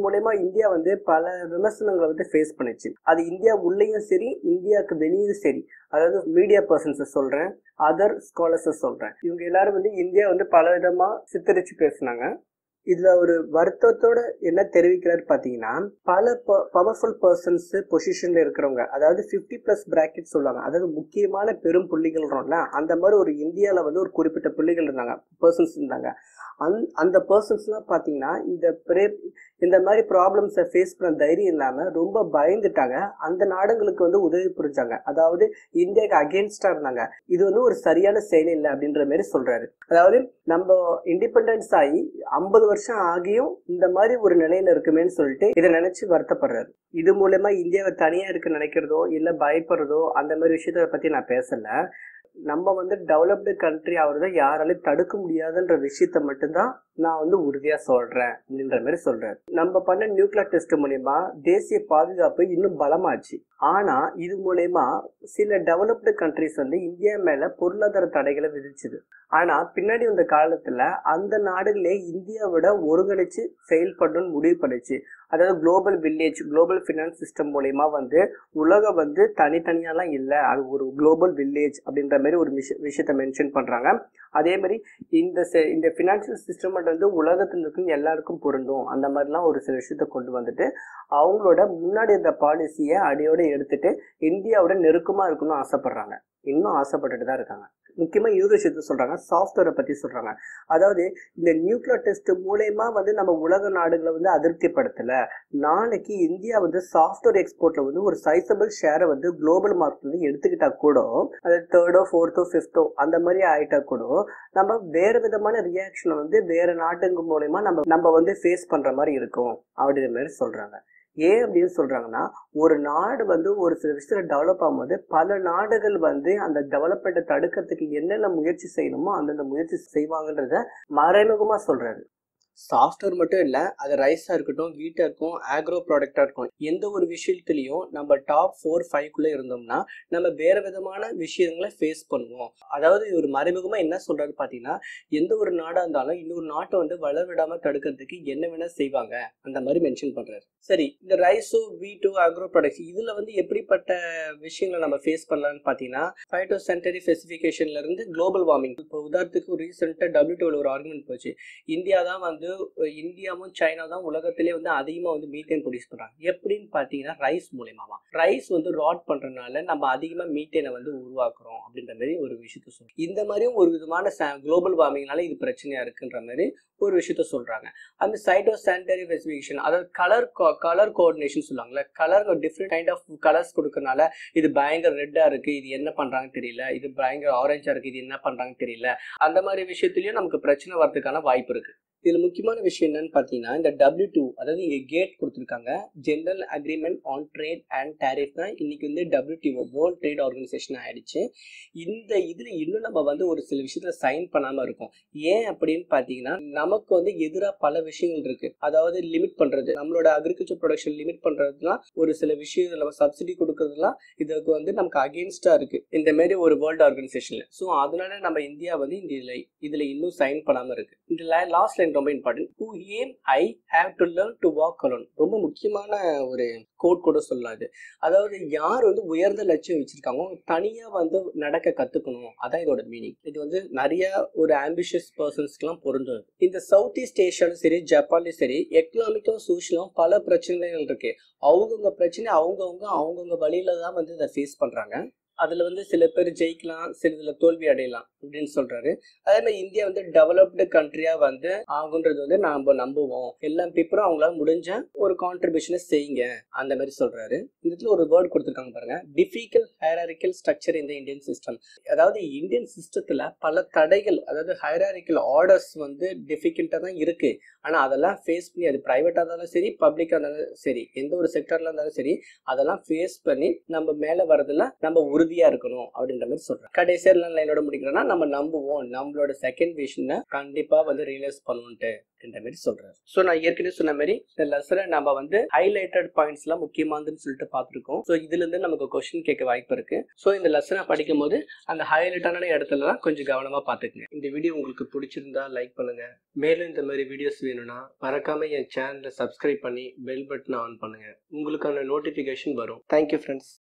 மூலமா இந்தியா வந்து பல விமர்சனங்களை வந்து ஃபேஸ் பண்ணுச்சு. அது இந்தியா உள்ளேயும் சரி, இந்தியாவுக்கு வெளியும் சரி. அதாவது மீடியா பர்சன்ஸ் சொல்றேன், அதர் ஸ்காலர்ஸ் சொல்றேன். இவங்க எல்லாரும் வந்து இந்தியா வந்து பல விதமா சித்தரிச்சு பேசினாங்க. இதுல ஒரு வருத்தத்தோட என்ன தெரிவிக்கிறாரு பாத்தீங்கன்னா, பல பவர்ஃபுல் பர்சன்ஸ் பொசிஷன்ல இருக்கிறவங்க, அதாவது 50+ பிராக்கெட் சொல்லுவாங்க, அதாவது முக்கியமான பெரும் புள்ளிகள்ன்றோம்ல, அந்த மாதிரி ஒரு இந்தியால வந்து ஒரு குறிப்பிட்ட புள்ளிகள் இருந்தாங்க, பர்சன்ஸ் இருந்தாங்க. அந்த பர்சன்ஸ்லாம் பாத்தீங்கன்னா இந்த மாதிரி ப்ராப்ளம்ஸை ஃபேஸ் பண்ண தைரியம் இல்லாம ரொம்ப பயந்துட்டாங்க. அந்த நாடுகளுக்கு வந்து உதவி புரிஞ்சாங்க, அதாவது இந்தியாவுக்கு அகேன்ஸ்டா இருந்தாங்க. இது வந்து ஒரு சரியான செயல் இல்லை அப்படின்ற மாதிரி சொல்றாரு. அதாவது நம்ம இண்டிபெண்டன்ஸ் ஆகி 50 வருஷம் ஆகியும் இந்த மாதிரி ஒரு நிலையில இருக்குமேன்னு சொல்லிட்டு இதை நினைச்சு வருத்தப்படுறாரு. இது மூலமா இந்தியாவை தனியா இருக்க நினைக்கிறதோ இல்ல பயப்படுறதோ அந்த மாதிரி விஷயத்த பத்தி நான் பேசல. நம்ம வந்து டெவலப்டு கண்ட்ரி ஆகுறத யாராலையும் தடுக்க முடியாதுன்ற விஷயத்த மட்டும்தான் நான் வந்து உறுதியா சொல்றேன் அப்படின்ற மாதிரி சொல்றேன். நம்ம பண்ண நியூக்ளியர் டெஸ்ட் மூலயமா தேசிய பாதுகாப்பு இன்னும் பலமாச்சு. ஆனா இது மூலயமா சில டெவலப்டு கண்ட்ரிஸ் வந்து இந்தியா மேல பொருளாதார தடைகளை விதிச்சுது. ஆனா பின்னாடி வந்த காலத்துல அந்த நாடுகளே இந்தியாவோட ஒருங்கிணைச்சு செயல்படணும்னு முடிவு பண்ணுச்சு. அதாவது global village, global finance system மூலயமா வந்து உலகம் வந்து தனித்தனியாலாம் இல்லை, அது ஒரு குளோபல் வில்லேஜ் அப்படின்ற மாதிரி ஒரு விஷயத்த மென்ஷன் பண்றாங்க. அதே மாதிரி இந்த ஃபினான்ஷியல் சிஸ்டம் வந்து உலகத்தில் இருக்கும் எல்லாருக்கும் பொருந்தும், அந்த மாதிரிலாம் ஒரு சில விஷயத்த கொண்டு வந்துட்டு அவங்களோட முன்னாடி இந்த பாலிசியை அடியோட எடுத்துட்டு இந்தியாவோட நெருக்கமா இருக்கணும்னு ஆசைப்படுறாங்க. இன்னும் ஆசைப்பட்டுட்டு தான் இருக்காங்க. முக்கியமா இன்னொரு விஷயத்த சொல்றாங்க, சாஃப்ட்வேரை பத்தி சொல்றாங்க. அதாவது இந்த நியூக்ளியர் டெஸ்ட் மூலயமா வந்து நம்ம உலக நாடுகளை வந்து அதிருப்திப்படுத்தல, நாளைக்கு இந்தியா வந்து சாஃப்ட்வேர் எக்ஸ்போர்ட்ல வந்து ஒரு சைசபிள் ஷேரை வந்து குளோபல் மார்க்கெட் வந்து எடுத்துக்கிட்டா கூட, அது 3rd, 4th, 5th அந்த மாதிரி ஆயிட்டா கூட நம்ம வேற விதமான ரியாக்ஷனை வந்து வேற நாட்டுங்க மூலயமா நம்ம வந்து ஃபேஸ் பண்ற மாதிரி இருக்கும் அப்படின்ற மாதிரி சொல்றாங்க. ஏன் அப்படின்னு சொல்றாங்கன்னா, ஒரு நாடு வந்து ஒரு சில விஷயத்துல டெவலப் ஆகும்போது பல நாடுகள் வந்து அந்த டெவலப்மெண்ட்டை தடுக்கிறதுக்கு என்னென்ன முயற்சி செய்யணுமோ அந்தந்த முயற்சி செய்வாங்கன்றத மறைமுகமா சொல்றாரு. சாஃப்ட்வேர் மட்டும் இல்லை, அது ரைஸாக இருக்கட்டும், வீட்டாக இருக்கும், ஆக்ரோ ப்ராடக்டாக இருக்கும், எந்த ஒரு விஷயத்துலையும் நம்ம டாப் 4-5 இருந்தோம்னா நம்ம வேற விதமான விஷயங்களை ஃபேஸ் பண்ணுவோம். அதாவது ஒரு மறைமுகமாக என்ன சொல்றாரு பார்த்தீங்கன்னா, எந்த ஒரு நாடாக இருந்தாலும் இன்னொரு நாட்டை வந்து வளர விடாமல் தடுக்கிறதுக்கு என்ன வேணா செய்வாங்க அந்த மாதிரி மென்ஷன் பண்றாரு. சரி, இந்த ரைஸோ வீட்டோ ஆக்ரோ ப்ராடக்ட்ஸ் இதுல வந்து எப்படிப்பட்ட விஷயங்களை நம்ம ஃபேஸ் பண்ணலாம்னு பார்த்தீங்கன்னா, ஃபைட்டோ சானிட்டரி ஸ்பெசிஃபிகேஷன்ல இருந்து குளோபல் வார்மிங். இப்போ உதாரணத்துக்கு ரீசெண்டாக WTOல ஒரு ஆர்குமெண்ட் போச்சு, இந்தியா தான் வந்து இந்தியாவும் சைனா தான் உலகத்திலே வந்து அதிகமா வந்து மீத்தேன் ப்ரொடியூஸ் பண்றாங்க. எப்படின்னு பாத்தீங்கன்னா ரைஸ் மூலமா. ரைஸ் வந்து ராட் பண்றதுனால நம்ம அதிகமா மீத்தேனை வந்து உருவாக்குறோம் அப்படின்ற மாதிரி ஒரு விஷயத்த சொல்றோம். இந்த மாதிரியும் ஒரு விதமான குளோபல் வார்மிங்னால இது பிரச்சனையா இருக்குன்ற மாதிரி ஒரு விஷயத்த சொல்றாங்க. அந்த சைட்டோ சானிட்டரி ஸ்பெசிஃபிகேஷன், அதாவது கலர் கோஆர்டினேஷன் சொல்லுவாங்கல்ல, colour different kind of colours கொடுக்கறனால இது பயங்கர ரெட்டா இருக்கு, இது என்ன பண்றாங்கன்னு தெரியல, இது பயங்கர ஆரஞ்சா இருக்கு, இது என்ன பண்றாங்கன்னு தெரியல, அந்த மாதிரி விஷயத்திலயும் நமக்கு பிரச்சனை வரதுக்கான வாய்ப்பு இருக்கு. இதுல முக்கியமான விஷயம் என்னன்னு பாத்தீங்கன்னா, இந்த W2 அதாவது இங்க கேட் கொடுத்துருக்காங்க, general agreement on trade and tariff தான் இன்னைக்கு வந்து WTO வேர்ல்ட் ட்ரேட் ஆர்கனைசேஷன் ஆயிடுச்சு. இந்த இதுல இன்னும் நம்ம வந்து ஒரு சில விஷயத்துல சைன் பண்ணாம இருக்கோம். ஏன் அப்படின்னு பாத்தீங்கன்னா, நமக்கு வந்து எதிராக பல விஷயங்கள் இருக்கு. அதாவது லிமிட் பண்றது, நம்மளோட அக்ரிகல்ச்சர் ப்ரொடக்ஷன் லிமிட் பண்றதுலாம் ஒரு சில விஷயம் நம்ம சப்சிடி கொடுக்கறதுலாம் இதுக்கு வந்து நமக்கு அகேன்ஸ்டா இருக்கு இந்த மாதிரி ஒரு வேர்ல்ட் ஆர்கனைசேஷன்ல. ஸோ அதனால நம்ம இந்தியா வந்து இதுல இன்னும் சைன் பண்ணாம இருக்கு. இந்த லாஸ்ட் லைன் ரொம்ப important. To aim I have to learn to walk alone. ரொம்ப முக்கியமான ஒரு கோட் கூட சொல்லாது. அதாவது யார் வந்து உயர்ந்த லட்சியம் வச்சிருக்காங்க தனியா வந்து நடக்க கத்துக்கணும், அதான் இதோட மீனிங். இது வந்து நிறைய ஒரு ஆம்பிஷியஸ் பர்சன்ஸ்க்குலாம் பொருந்தும். இந்த சவுத் ஈஸ்ட் ஏஷியாலும் சரி, ஜப்பான்லயும் சரி, எக்கனாமிக்கும் சோஷியலும் பல பிரச்சனைகள் இருக்கு. அவங்கவுங்க பிரச்சனை அவங்கவுங்க வழியில தான் வந்து இதை ஃபேஸ் பண்றாங்க. அதுல வந்து சில பேர் ஜெயிக்கலாம், சிலதுல தோல்வி அடையலாம் அப்படின்னு சொல்றாரு. அதே மாதிரி இந்தியா வந்து டெவலப்டு கண்ட்ரியா வந்து ஆகுன்றது வந்து நாம நம்புவோம், எல்லா பீப்புளும் அவங்களால முடிஞ்ச ஒரு கான்ட்ரிபியூஷனை செய்யுங்க அந்த மாதிரி சொல்றாரு. இந்த இடத்துல ஒரு வேர்ட் கொடுத்துருக்காங்க பாருங்க, டிஃபிகல்ட் ஹைராரிக்கல் ஸ்ட்ரக்சர் இந்த இந்தியன் சிஸ்டம். அதாவது இந்தியன் சிஸ்டத்துல பல தடைகள், அதாவது ஹைராரிக்கல் ஆர்டர்ஸ் வந்து டிஃபிகல்ட்டா தான் இருக்கு. ஆனா அதெல்லாம் ஃபேஸ் பண்ணி, அது பிரைவேட்டா இருந்தாலும் சரி, பப்ளிக்கா இருந்தாலும் சரி, எந்த ஒரு செக்டர்ல இருந்தாலும் சரி, அதெல்லாம் ஃபேஸ் பண்ணி நம்ம மேல வரதுல நம்ம உறுதியா இருக்கணும் அப்படின்ற மாதிரி சொல்றேன். கடைசியா லைனோட முடிக்கிறேன்னா, நம்ம நம்புவோம் நம்மளோட செகண்ட் விஷனை கண்டிப்பா வந்து ரியலைஸ் பண்ணுவோன்ட்டு இந்த மாதிரி சொல்றாரு. ஸோ நான் ஏற்கனவே சொன்ன மாதிரி இந்த லெசனை நம்ம வந்து ஹைலைட்டட் பாயிண்ட்ஸ் எல்லாம் முக்கியமானதுன்னு சொல்லிட்டு பார்த்துருக்கோம். ஸோ இதுல இருந்து நமக்கு கொஸ்டின் கேட்க வாய்ப்பு இருக்கு. ஸோ இந்த லெசனை படிக்கும் போது அந்த ஹைலைட்டான இடத்துல தான் கொஞ்சம் கவனமா பார்த்துக்குங்க. இந்த வீடியோ உங்களுக்கு பிடிச்சிருந்தா லைக் பண்ணுங்க. மேலும் இந்த மாதிரி வீடியோஸ் வேணும்னா மறக்காம என் சேனலை சப்ஸ்கிரைப் பண்ணி பெல் பட்டனை ஆன் பண்ணுங்க. உங்களுக்கான நோட்டிஃபிகேஷன் வரும். Thank you friends.